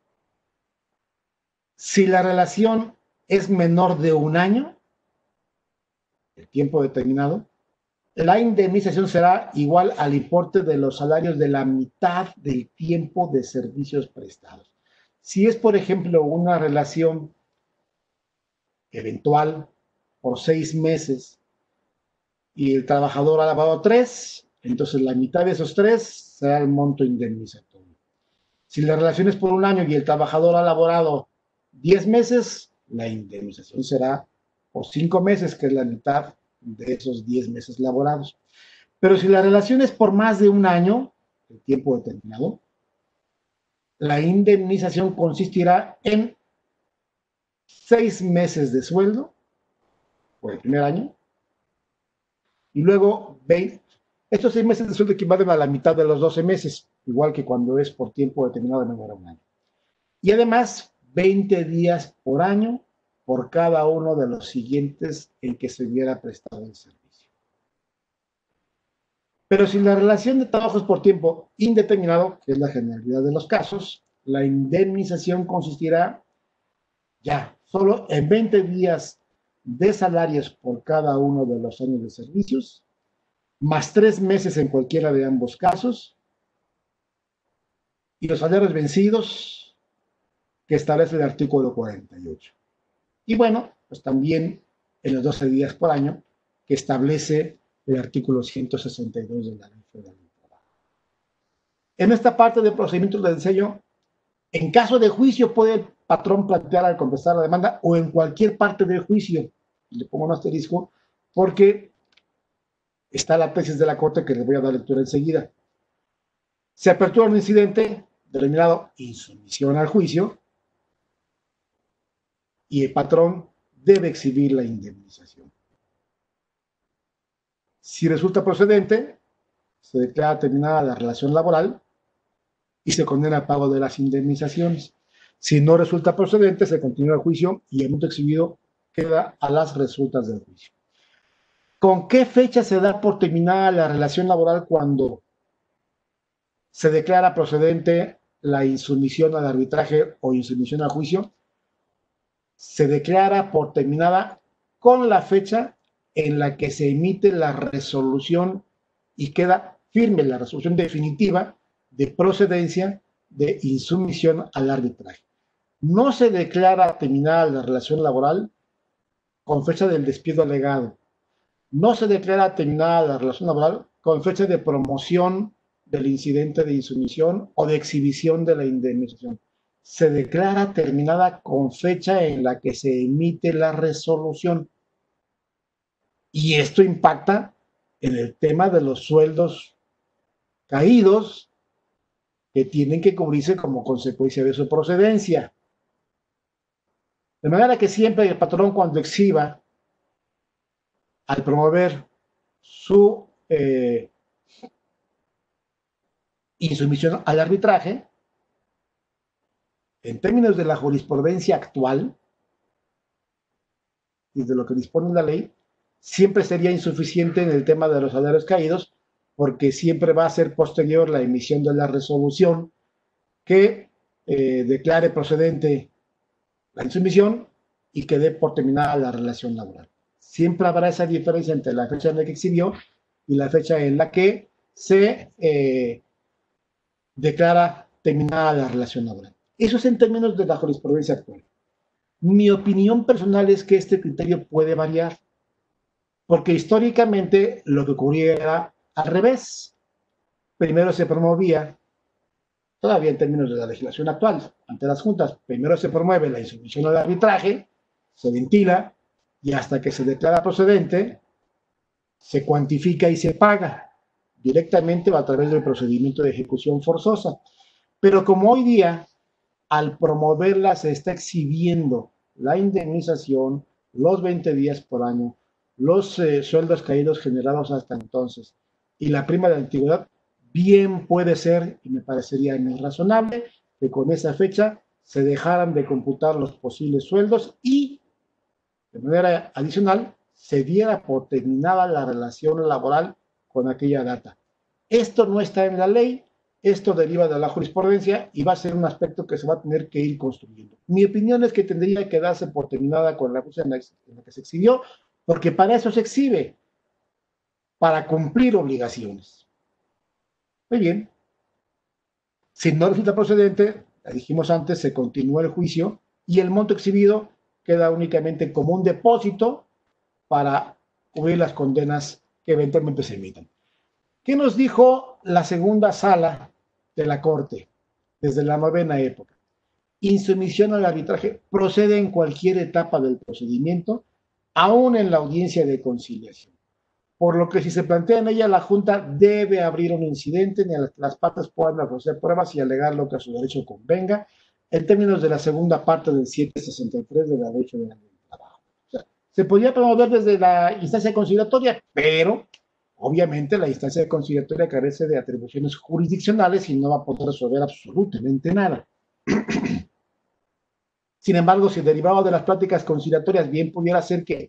Si la relación es menor de un año, el tiempo determinado, la indemnización será igual al importe de los salarios de la mitad del tiempo de servicios prestados. Si es, por ejemplo, una relación eventual por 6 meses y el trabajador ha lavado 3, entonces la mitad de esos 3 será el monto indemnizatorio. Si la relación es por un año y el trabajador ha laborado 10 meses, la indemnización será por 5 meses, que es la mitad de esos 10 meses laborados. Pero si la relación es por más de un año, el tiempo determinado, la indemnización consistirá en 6 meses de sueldo por el primer año y luego 20. Estos 6 meses de sueldo equivalen a la mitad de los 12 meses, igual que cuando es por tiempo determinado de menor a un año. Y además, 20 días por año por cada uno de los siguientes en que se hubiera prestado el servicio. Pero si la relación de trabajo es por tiempo indeterminado, que es la generalidad de los casos, la indemnización consistirá ya solo en 20 días de salarios por cada uno de los años de servicios, más 3 meses en cualquiera de ambos casos, y los salarios vencidos que establece el artículo 48. Y bueno, pues también en los 12 días por año que establece el artículo 162 de la Ley Federal del Trabajo. En esta parte del procedimiento de diseño, en caso de juicio puede el patrón plantear al contestar la demanda o en cualquier parte del juicio. Le pongo un asterisco porque está la tesis de la Corte que les voy a dar lectura enseguida. Se apertura un incidente denominado insumisión al juicio y el patrón debe exhibir la indemnización. Si resulta procedente, se declara terminada la relación laboral y se condena al pago de las indemnizaciones. Si no resulta procedente, se continúa el juicio y el monto exhibido queda a las resultas del juicio. ¿Con qué fecha se da por terminada la relación laboral cuando se declara procedente la insumisión al arbitraje o insumisión al juicio? Se declara por terminada con la fecha en la que se emite la resolución y queda firme la resolución definitiva de procedencia de insumisión al arbitraje. No se declara terminada la relación laboral con fecha del despido alegado. No se declara terminada la relación laboral con fecha de promoción del incidente de insumisión o de exhibición de la indemnización. Se declara terminada con fecha en la que se emite la resolución. Y esto impacta en el tema de los sueldos caídos que tienen que cubrirse como consecuencia de su procedencia. De manera que siempre el patrón, cuando exhiba, al promover su insumisión al arbitraje, en términos de la jurisprudencia actual y de lo que dispone la ley, siempre sería insuficiente en el tema de los salarios caídos, porque siempre va a ser posterior la emisión de la resolución que declare procedente la insumisión y que dé por terminada la relación laboral. Siempre habrá esa diferencia entre la fecha en la que exhibió y la fecha en la que se declara terminada la relación laboral. Eso es en términos de la jurisprudencia actual. Mi opinión personal es que este criterio puede variar, porque históricamente lo que ocurría era al revés. Primero se promovía, todavía en términos de la legislación actual, ante las juntas, primero se promueve la insumisión al arbitraje, se ventila, y hasta que se declara procedente, se cuantifica y se paga directamente a través del procedimiento de ejecución forzosa. Pero como hoy día, al promoverla, se está exhibiendo la indemnización, los 20 días por año, los sueldos caídos generados hasta entonces y la prima de antigüedad, bien puede ser, y me parecería muy razonable, que con esa fecha se dejaran de computar los posibles sueldos y, de manera adicional, se diera por terminada la relación laboral con aquella data. Esto no está en la ley, esto deriva de la jurisprudencia y va a ser un aspecto que se va a tener que ir construyendo. Mi opinión es que tendría que darse por terminada con la fecha en la que se exhibió, porque para eso se exhibe, para cumplir obligaciones. Muy bien. Si no resulta procedente, ya dijimos antes, se continúa el juicio y el monto exhibido queda únicamente como un depósito para cubrir las condenas que eventualmente se emitan. ¿Qué nos dijo la segunda sala de la Corte desde la novena época? Insumisión al arbitraje procede en cualquier etapa del procedimiento, aún en la audiencia de conciliación. Por lo que si se plantea en ella, la Junta debe abrir un incidente en el que las partes puedan ofrecer pruebas y alegar lo que a su derecho convenga, en términos de la segunda parte del 763 de la Ley Federal del Trabajo. O sea, se podría promover desde la instancia conciliatoria, pero obviamente la instancia conciliatoria carece de atribuciones jurisdiccionales y no va a poder resolver absolutamente nada. Sin embargo, si derivado de las prácticas conciliatorias bien pudiera ser que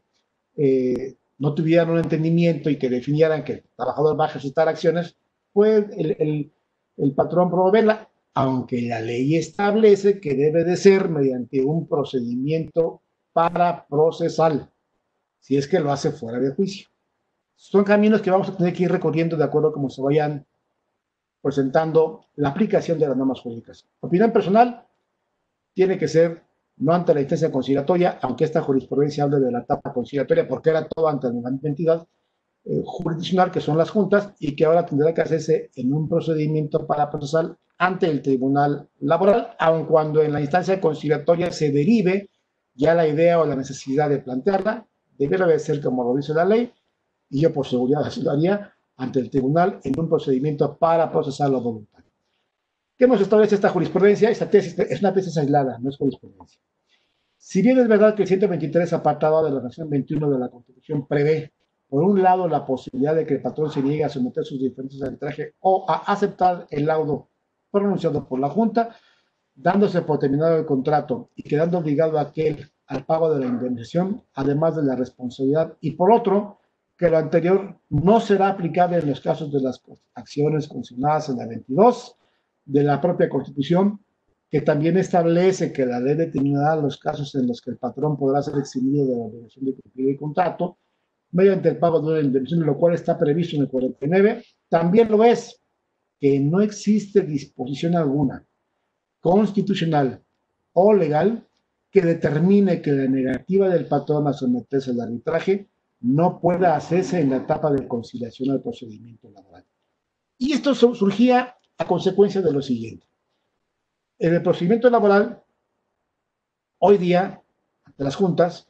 no tuvieran un entendimiento y que definieran que el trabajador va a ejercitar acciones, pues el patrón promoverla, aunque la ley establece que debe de ser mediante un procedimiento paraprocesal, si es que lo hace fuera de juicio. Son caminos que vamos a tener que ir recorriendo de acuerdo a cómo se vayan presentando la aplicación de las normas jurídicas. Opinión personal, tiene que ser no ante la instancia conciliatoria, aunque esta jurisprudencia hable de la etapa conciliatoria, porque era todo ante la entidad jurisdiccional, que son las juntas, y que ahora tendrá que hacerse en un procedimiento paraprocesal ante el Tribunal Laboral, aun cuando en la instancia conciliatoria se derive ya la idea o la necesidad de plantearla, debiera de ser como lo dice la ley, y yo por seguridad así lo haría ante el tribunal en un procedimiento para procesar lo voluntario. ¿Qué nos establece esta jurisprudencia? Esta tesis es una tesis aislada, no es jurisprudencia. Si bien es verdad que el 123 apartado de la Fracción 21 de la Constitución prevé, por un lado, la posibilidad de que el patrón se niegue a someter sus diferencias de arbitraje o a aceptar el laudo pronunciado por la Junta, dándose por terminado el contrato y quedando obligado a aquel al pago de la indemnización, además de la responsabilidad, y por otro, que lo anterior no será aplicable en los casos de las acciones consignadas en la 22 de la propia Constitución, que también establece que la ley determinará los casos en los que el patrón podrá ser eximido de la obligación de cumplir el contrato mediante el pago de una indemnización, lo cual está previsto en el 49. También lo es que no existe disposición alguna constitucional o legal que determine que la negativa del patrón a someterse al arbitraje no pueda hacerse en la etapa de conciliación al procedimiento laboral. Y esto surgía a consecuencia de lo siguiente. En el procedimiento laboral, hoy día, ante las juntas,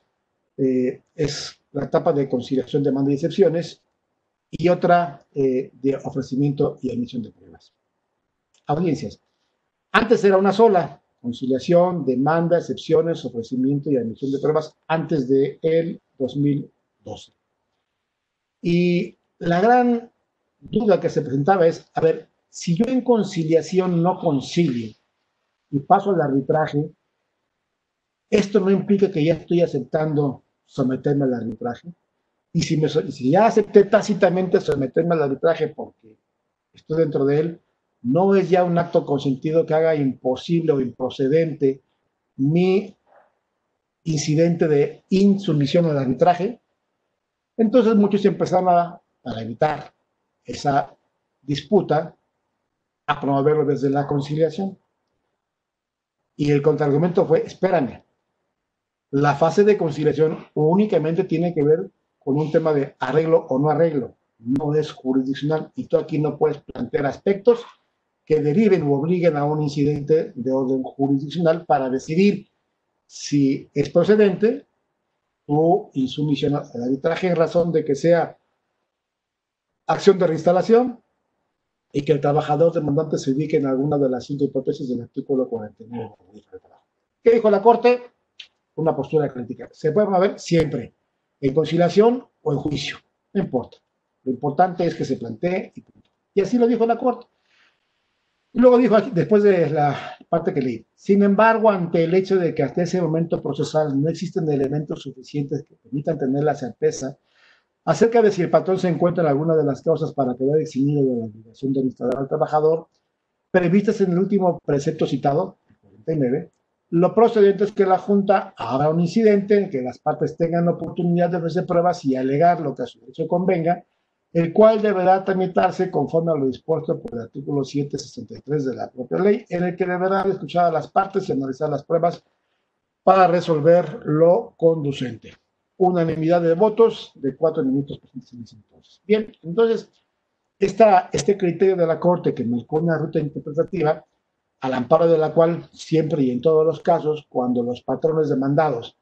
es la etapa de conciliación, demanda y excepciones, y otra de ofrecimiento y admisión de pruebas. Audiencias. Antes era una sola, conciliación, demanda, excepciones, ofrecimiento y admisión de pruebas, antes del 2012. Y la gran duda que se presentaba es, a ver, si yo en conciliación no concilio y paso al arbitraje, esto no implica que ya estoy aceptando someterme al arbitraje. Y si ya acepté tácitamente someterme al arbitraje porque estoy dentro de él, no es ya un acto consentido que haga imposible o improcedente mi incidente de insumisión al arbitraje. Entonces muchos empezaron para evitar esa disputa, a promoverlo desde la conciliación. Y el contraargumento fue, espérame, la fase de conciliación únicamente tiene que ver con un tema de arreglo o no arreglo, no es jurisdiccional, y tú aquí no puedes plantear aspectos que deriven o obliguen a un incidente de orden jurisdiccional para decidir si es procedente tu insumisión al arbitraje en razón de que sea acción de reinstalación y que el trabajador demandante se ubique en alguna de las 5 hipótesis del artículo 49 del Código de Trabajo. ¿Qué dijo la Corte? Una postura crítica. Se puede mover siempre, en conciliación o en juicio, no importa. Lo importante es que se plantee y punto. Y así lo dijo la Corte. Y luego dijo, después de la parte que leí, sin embargo, ante el hecho de que hasta ese momento procesal no existen elementos suficientes que permitan tener la certeza acerca de si el patrón se encuentra en alguna de las causas para quedar eximido de la obligación de instalar al trabajador, previstas en el último precepto citado, el 49, lo procedente es que la Junta haga un incidente en que las partes tengan oportunidad de ofrecer pruebas y alegar lo que a su derecho convenga, el cual deberá tramitarse conforme a lo dispuesto por el artículo 763 de la propia ley, en el que deberán escuchar a las partes y analizar las pruebas para resolver lo conducente. Unanimidad de votos de 4 minutos presentes en ese entonces. Bien, entonces, este criterio de la Corte que marcó una ruta interpretativa, al amparo de la cual siempre y en todos los casos, cuando los patrones demandados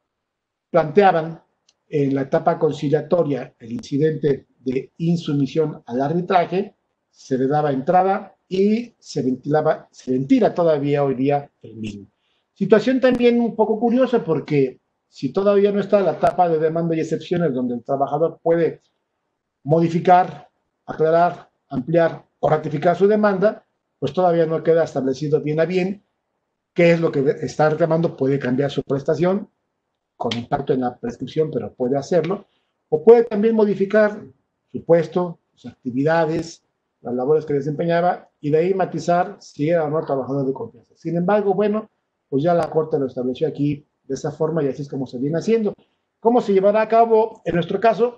planteaban en la etapa conciliatoria el incidente de insumisión al arbitraje, se le daba entrada y se ventila todavía hoy día el mismo. Situación también un poco curiosa porque si todavía no está la etapa de demanda y excepciones donde el trabajador puede modificar, aclarar, ampliar o ratificar su demanda, pues todavía no queda establecido bien a bien qué es lo que está reclamando, puede cambiar su prestación con impacto en la prescripción, pero puede hacerlo, o puede también modificar su puesto, sus actividades, las labores que desempeñaba, y de ahí matizar si era o no trabajador de confianza. Sin embargo, bueno, pues ya la Corte lo estableció aquí de esa forma y así es como se viene haciendo. ¿Cómo se llevará a cabo en nuestro caso?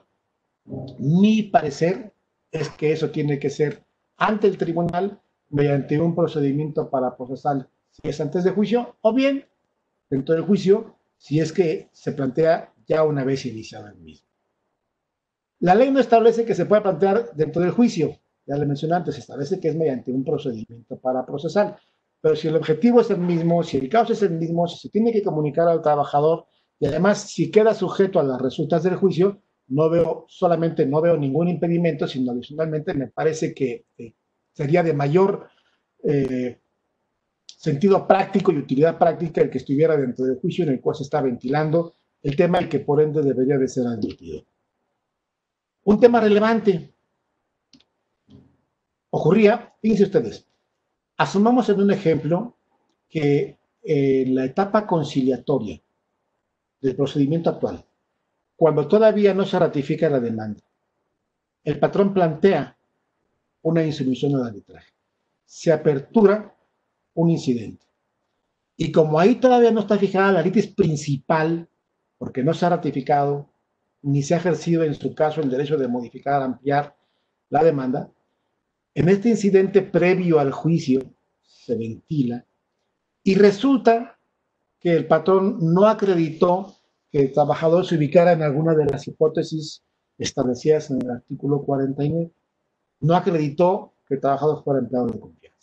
Mi parecer es que eso tiene que ser ante el tribunal mediante un procedimiento para procesar si es antes de juicio o bien dentro del juicio si es que se plantea ya una vez iniciado el mismo. La ley no establece que se pueda plantear dentro del juicio, ya le mencioné antes, establece que es mediante un procedimiento para procesar, pero si el objetivo es el mismo, si el caso es el mismo, si se tiene que comunicar al trabajador y además si queda sujeto a las resultas del juicio, no veo ningún impedimento, sino adicionalmente me parece que sería de mayor sentido práctico y utilidad práctica el que estuviera dentro del juicio en el cual se está ventilando el tema y que por ende debería de ser admitido. Un tema relevante ocurría, fíjense ustedes, asumamos en un ejemplo que la etapa conciliatoria del procedimiento actual, cuando todavía no se ratifica la demanda, el patrón plantea una insumisión al arbitraje, se apertura un incidente. Y como ahí todavía no está fijada la litis principal, porque no se ha ratificado, ni se ha ejercido en su caso el derecho de modificar, ampliar la demanda, en este incidente previo al juicio se ventila y resulta que el patrón no acreditó que el trabajador se ubicara en alguna de las hipótesis establecidas en el artículo 49. No acreditó que el trabajador fuera empleado de confianza.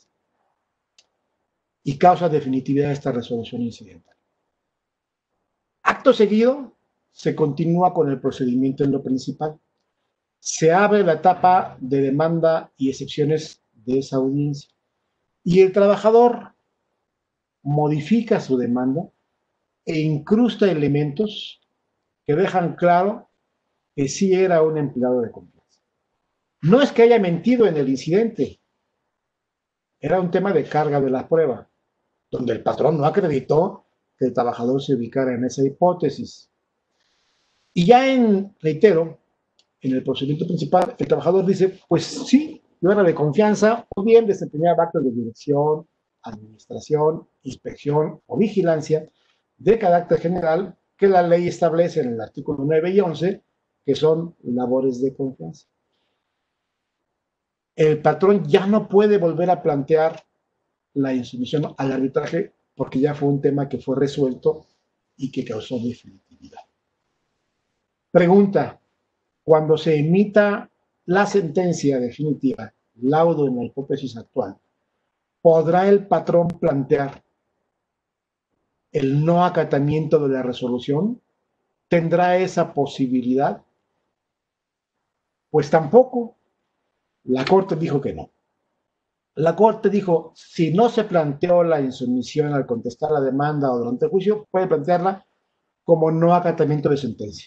Y causa definitividad esta resolución incidental. Acto seguido, se continúa con el procedimiento en lo principal. Se abre la etapa de demanda y excepciones de esa audiencia. Y el trabajador modifica su demanda e incrusta elementos que dejan claro que sí era un empleado de confianza. No es que haya mentido en el incidente, era un tema de carga de la prueba, donde el patrón no acreditó que el trabajador se ubicara en esa hipótesis. Y ya reitero, en el procedimiento principal, el trabajador dice, pues sí, yo era de confianza, o bien desempeñaba actos de dirección, administración, inspección o vigilancia de carácter general que la ley establece en el artículo 9 y 11, que son labores de confianza. El patrón ya no puede volver a plantear la insumisión al arbitraje porque ya fue un tema que fue resuelto y que causó definitividad. Pregunta, cuando se emita la sentencia definitiva, laudo en la hipótesis actual, ¿podrá el patrón plantear el no acatamiento de la resolución? ¿Tendrá esa posibilidad? Pues tampoco. La Corte dijo que no. La Corte dijo, si no se planteó la insumisión al contestar la demanda o durante el juicio, puede plantearla como no acatamiento de sentencia.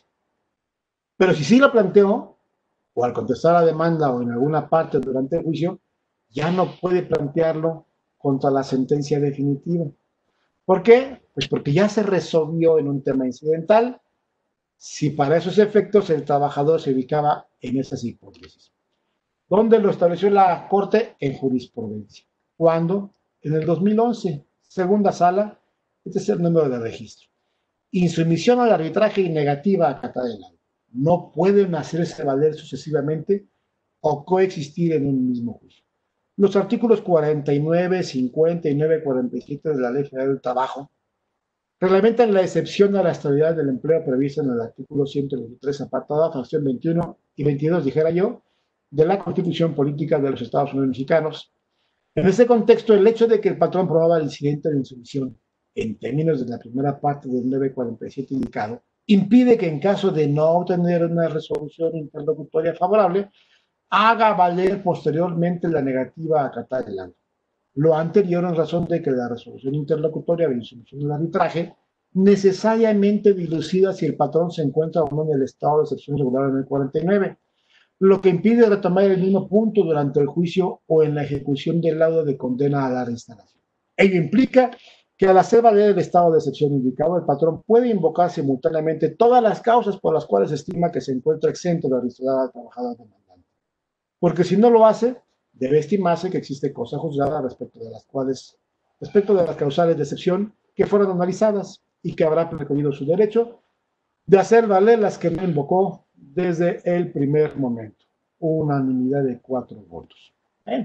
Pero si sí lo planteó, o al contestar la demanda o en alguna parte durante el juicio, ya no puede plantearlo contra la sentencia definitiva. ¿Por qué? Pues porque ya se resolvió en un tema incidental si para esos efectos el trabajador se ubicaba en esas hipótesis. ¿Dónde lo estableció la Corte? En jurisprudencia. ¿Cuándo? En el 2011, segunda sala, este es el número de registro. Insumisión al arbitraje y negativa a acatar el laudo. No pueden hacerse valer sucesivamente o coexistir en un mismo juicio. Los artículos 49, 59, 47 de la Ley Federal del Trabajo reglamentan la excepción a la estabilidad del empleo prevista en el artículo 123, apartado, fracción 21 y 22, dijera yo, de la Constitución Política de los Estados Unidos Mexicanos. En este contexto, el hecho de que el patrón promueva el incidente de insumisión en términos de la primera parte del 947 indicado, impide que en caso de no obtener una resolución interlocutoria favorable, haga valer posteriormente la negativa a acatar el laudo. Lo anterior en razón de que la resolución interlocutoria de insumisión del arbitraje necesariamente dilucida si el patrón se encuentra o no en el estado de excepción regular en el 49, lo que impide retomar el mismo punto durante el juicio o en la ejecución del laudo de condena a la reinstalación. Ello implica que al hacer valer el estado de excepción indicado, el patrón puede invocar simultáneamente todas las causas por las cuales estima que se encuentra exento de reinstalar al trabajador demandante. Porque si no lo hace, debe estimarse que existe cosa juzgada respecto de las causales de excepción que fueron analizadas y que habrá precluido su derecho de hacer valer las que no invocó desde el primer momento. Unanimidad de 4 votos.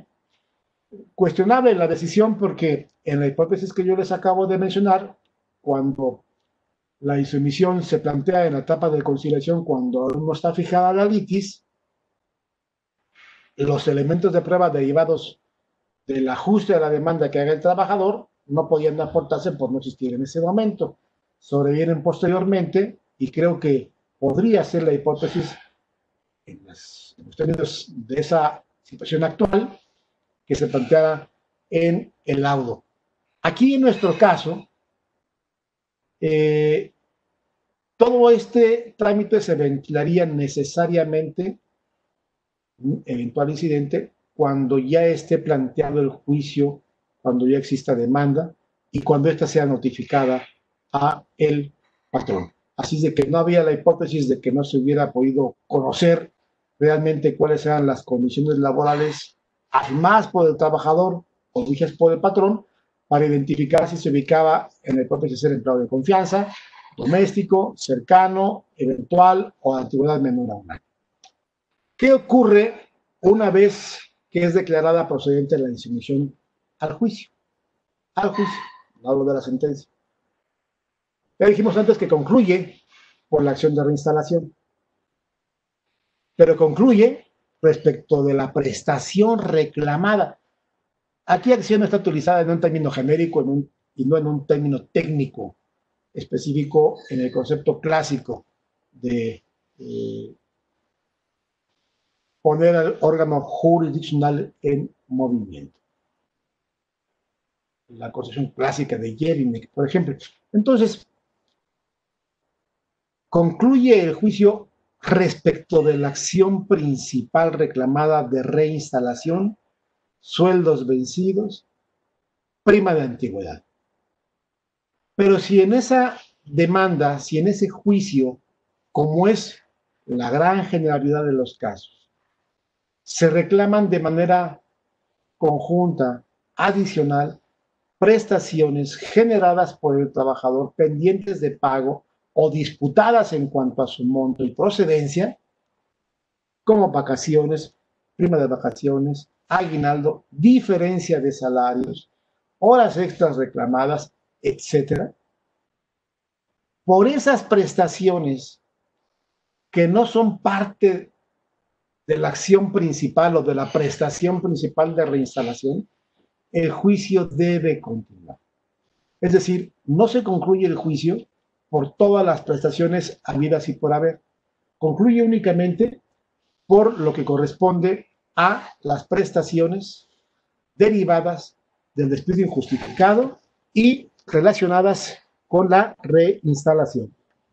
Cuestionable la decisión porque en la hipótesis que yo les acabo de mencionar, cuando la insumisión se plantea en la etapa de conciliación, cuando aún no está fijada la litis, los elementos de prueba derivados del ajuste de la demanda que haga el trabajador no podían aportarse por no existir en ese momento. Sobrevienen posteriormente y creo que podría ser la hipótesis en los términos de esa situación actual que se planteara en el laudo. Aquí en nuestro caso, todo este trámite se ventilaría necesariamente, un eventual incidente, cuando ya esté planteado el juicio, cuando ya exista demanda y cuando ésta sea notificada a el patrón. Así de que no había la hipótesis de que no se hubiera podido conocer realmente cuáles eran las condiciones laborales afirmadas por el trabajador o dichas por el patrón para identificar si se ubicaba en la hipótesis de ser empleado de confianza, doméstico, cercano, eventual o de antigüedad menor a un año. ¿Qué ocurre una vez que es declarada procedente la insumisión al juicio? Al juicio, no hablo de la sentencia. Ya dijimos antes que concluye por la acción de reinstalación, pero concluye respecto de la prestación reclamada. Aquí acción está utilizada en un término genérico y no en un término técnico específico en el concepto clásico de poner al órgano jurisdiccional en movimiento. La concepción clásica de Jelinek, por ejemplo. Entonces, concluye el juicio respecto de la acción principal reclamada de reinstalación, sueldos vencidos, prima de antigüedad. Pero si en esa demanda, si en ese juicio, como es la gran generalidad de los casos, se reclaman de manera conjunta, adicional, prestaciones generadas por el trabajador pendientes de pago o disputadas en cuanto a su monto y procedencia, como vacaciones, prima de vacaciones, aguinaldo, diferencia de salarios, horas extras reclamadas, etcétera, por esas prestaciones que no son parte de la acción principal o de la prestación principal de reinstalación, el juicio debe continuar. Es decir, no se concluye el juicio por todas las prestaciones habidas y por haber. Concluye únicamente por lo que corresponde a las prestaciones derivadas del despido injustificado y relacionadas con la reinstalación.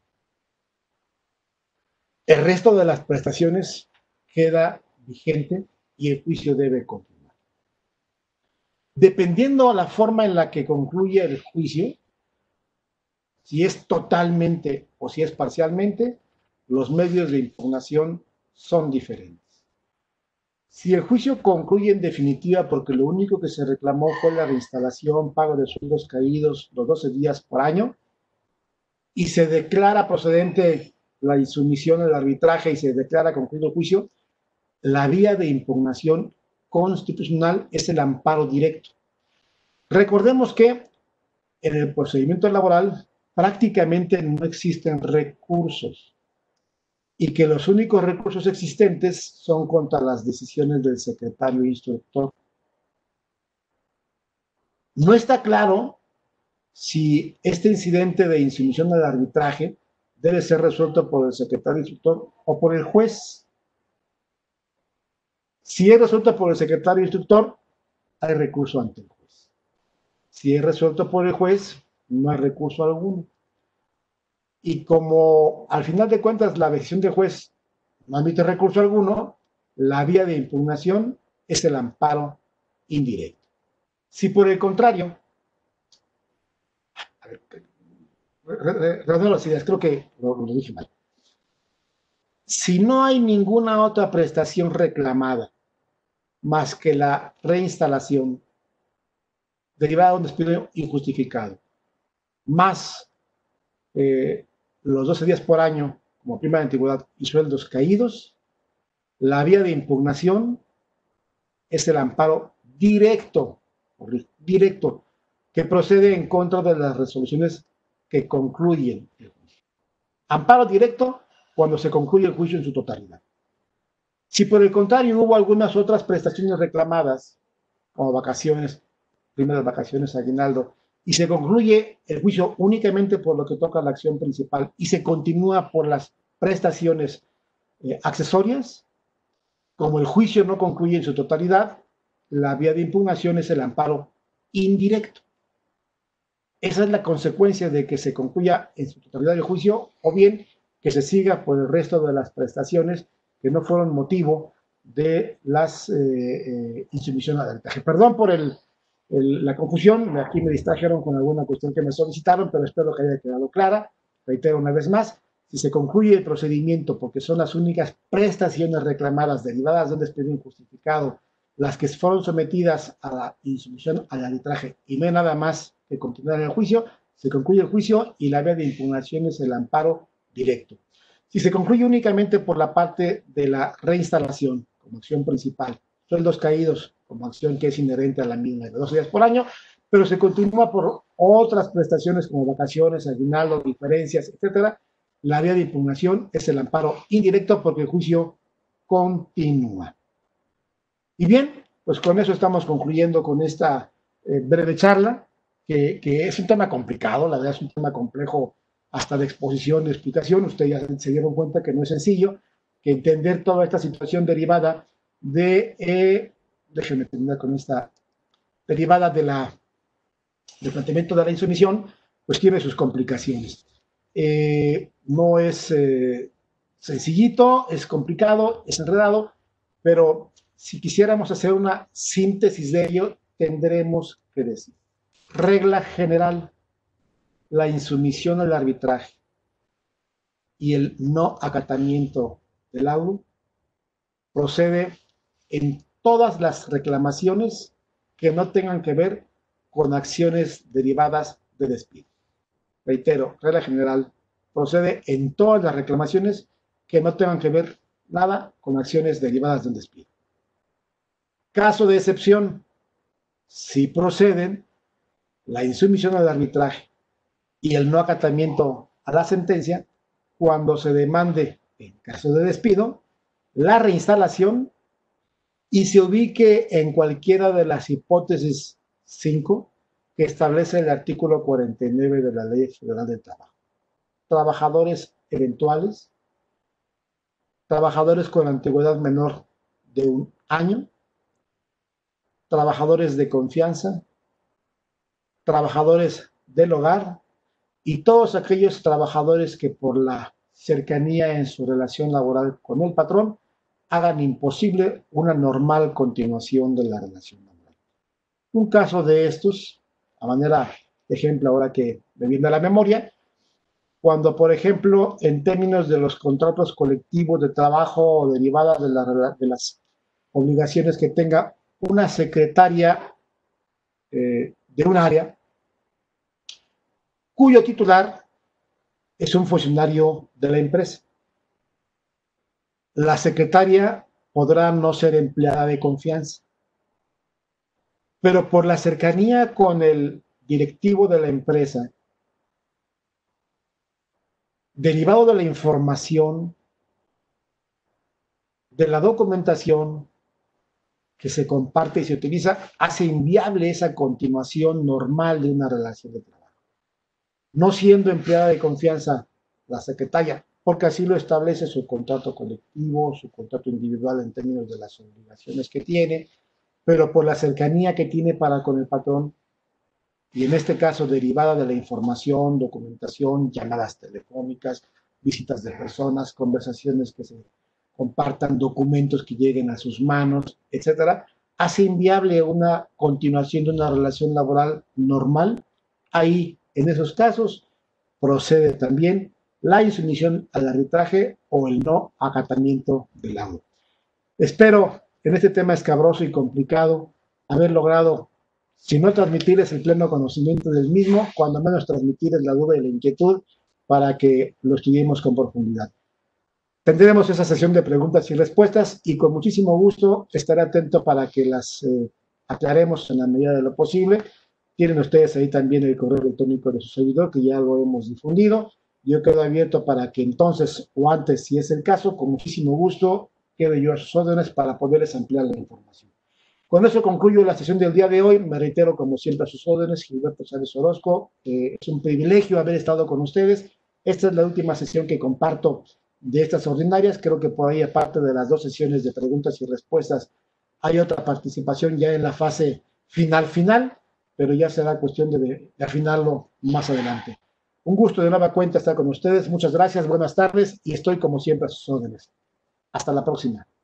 El resto de las prestaciones queda vigente y el juicio debe continuar. Dependiendo de la forma en la que concluye el juicio, si es totalmente o si es parcialmente, los medios de impugnación son diferentes. Si el juicio concluye en definitiva porque lo único que se reclamó fue la reinstalación, pago de sueldos caídos los 12 días por año, y se declara procedente la insumisión al arbitraje y se declara concluido el juicio, la vía de impugnación constitucional es el amparo directo. Recordemos que en el procedimiento laboral prácticamente no existen recursos y que los únicos recursos existentes son contra las decisiones del secretario instructor. No está claro si este incidente de insumisión al arbitraje debe ser resuelto por el secretario instructor o por el juez. Si es resuelto por el secretario instructor, hay recurso ante el juez. Si es resuelto por el juez, no hay recurso alguno. Y como al final de cuentas la decisión del juez no admite recurso alguno, la vía de impugnación es el amparo indirecto. Si por el contrario, redondeo las ideas, creo que lo dije mal. Si no hay ninguna otra prestación reclamada más que la reinstalación derivada de un despido injustificado, más los 12 días por año como prima de antigüedad y sueldos caídos, la vía de impugnación es el amparo directo, que procede en contra de las resoluciones que concluyen el juicio. Amparo directo cuando se concluye el juicio en su totalidad. Si por el contrario hubo algunas otras prestaciones reclamadas, como vacaciones, primeras vacaciones, aguinaldo, y se concluye el juicio únicamente por lo que toca a la acción principal y se continúa por las prestaciones accesorias, como el juicio no concluye en su totalidad, la vía de impugnación es el amparo indirecto. Esa es la consecuencia de que se concluya en su totalidad el juicio o bien que se siga por el resto de las prestaciones que no fueron motivo de las insumisiones al arbitraje. Perdón por la confusión, aquí me distrajeron con alguna cuestión que me solicitaron, pero espero que haya quedado clara. Reitero una vez más, si se concluye el procedimiento porque son las únicas prestaciones reclamadas derivadas de un despido injustificado las que fueron sometidas a la insumisión al arbitraje y no hay nada más que continuar el juicio, se concluye el juicio y la vía de impugnación es el amparo directo. Si se concluye únicamente por la parte de la reinstalación como acción principal, sueldos caídos como acción que es inherente a la misma de 12 días por año, pero se continúa por otras prestaciones como vacaciones, aguinaldo, diferencias, etcétera, la vía de impugnación es el amparo indirecto porque el juicio continúa. Y bien, pues con eso estamos concluyendo con esta breve charla, que es un tema complicado, la verdad es un tema complejo hasta de exposición, de explicación. Ustedes ya se dieron cuenta que no es sencillo, que entender toda esta situación derivada déjenme terminar con esta, derivada del planteamiento de la insumisión, pues tiene sus complicaciones. No es sencillito, es complicado, es enredado, pero si quisiéramos hacer una síntesis de ello, tendremos que decir: regla general, la insumisión al arbitraje y el no acatamiento del laudo procede en todas las reclamaciones que no tengan que ver con acciones derivadas de despido. Reitero, regla general, procede en todas las reclamaciones que no tengan que ver nada con acciones derivadas de un despido. Caso de excepción, si proceden la insumisión al arbitraje y el no acatamiento a la sentencia cuando se demande, en caso de despido, la reinstalación y se ubique en cualquiera de las hipótesis 5 que establece el artículo 49 de la Ley Federal del Trabajo. Trabajadores eventuales, trabajadores con antigüedad menor de 1 año, trabajadores de confianza, trabajadores del hogar y todos aquellos trabajadores que por la cercanía en su relación laboral con el patrón hagan imposible una normal continuación de la relación laboral. Un caso de estos, a manera de ejemplo ahora que me viene a la memoria, cuando por ejemplo en términos de los contratos colectivos de trabajo o derivadas de las obligaciones que tenga una secretaria de un área cuyo titular es un funcionario de la empresa. La secretaria podrá no ser empleada de confianza, pero por la cercanía con el directivo de la empresa, derivado de la información, de la documentación que se comparte y se utiliza, hace inviable esa continuación normal de una relación de trabajo. No siendo empleada de confianza la secretaria, porque así lo establece su contrato colectivo, su contrato individual en términos de las obligaciones que tiene, pero por la cercanía que tiene para con el patrón, y en este caso derivada de la información, documentación, llamadas telefónicas, visitas de personas, conversaciones que se compartan, documentos que lleguen a sus manos, etcétera, hace inviable una continuación de una relación laboral normal. Ahí, en esos casos, procede también la insumisión al arbitraje o el no acatamiento del laudo. Espero en este tema escabroso y complicado haber logrado, si no transmitirles el pleno conocimiento del mismo, cuando menos transmitirles la duda y la inquietud para que lo estudiemos con profundidad. Tendremos esa sesión de preguntas y respuestas y con muchísimo gusto estaré atento para que las aclaremos en la medida de lo posible. Tienen ustedes ahí también el correo electrónico de su servidor, que ya lo hemos difundido. Yo quedo abierto para que entonces, o antes, si es el caso, con muchísimo gusto, quede yo a sus órdenes para poderles ampliar la información. Con eso concluyo la sesión del día de hoy. Me reitero, como siempre, a sus órdenes, Gilberto Chávez Orozco. Es un privilegio haber estado con ustedes. Esta es la última sesión que comparto de estas ordinarias. Creo que por ahí, aparte de las 2 sesiones de preguntas y respuestas, hay otra participación ya en la fase final, pero ya será cuestión de afinarlo más adelante. Un gusto de nueva cuenta estar con ustedes. Muchas gracias, buenas tardes y estoy como siempre a sus órdenes. Hasta la próxima.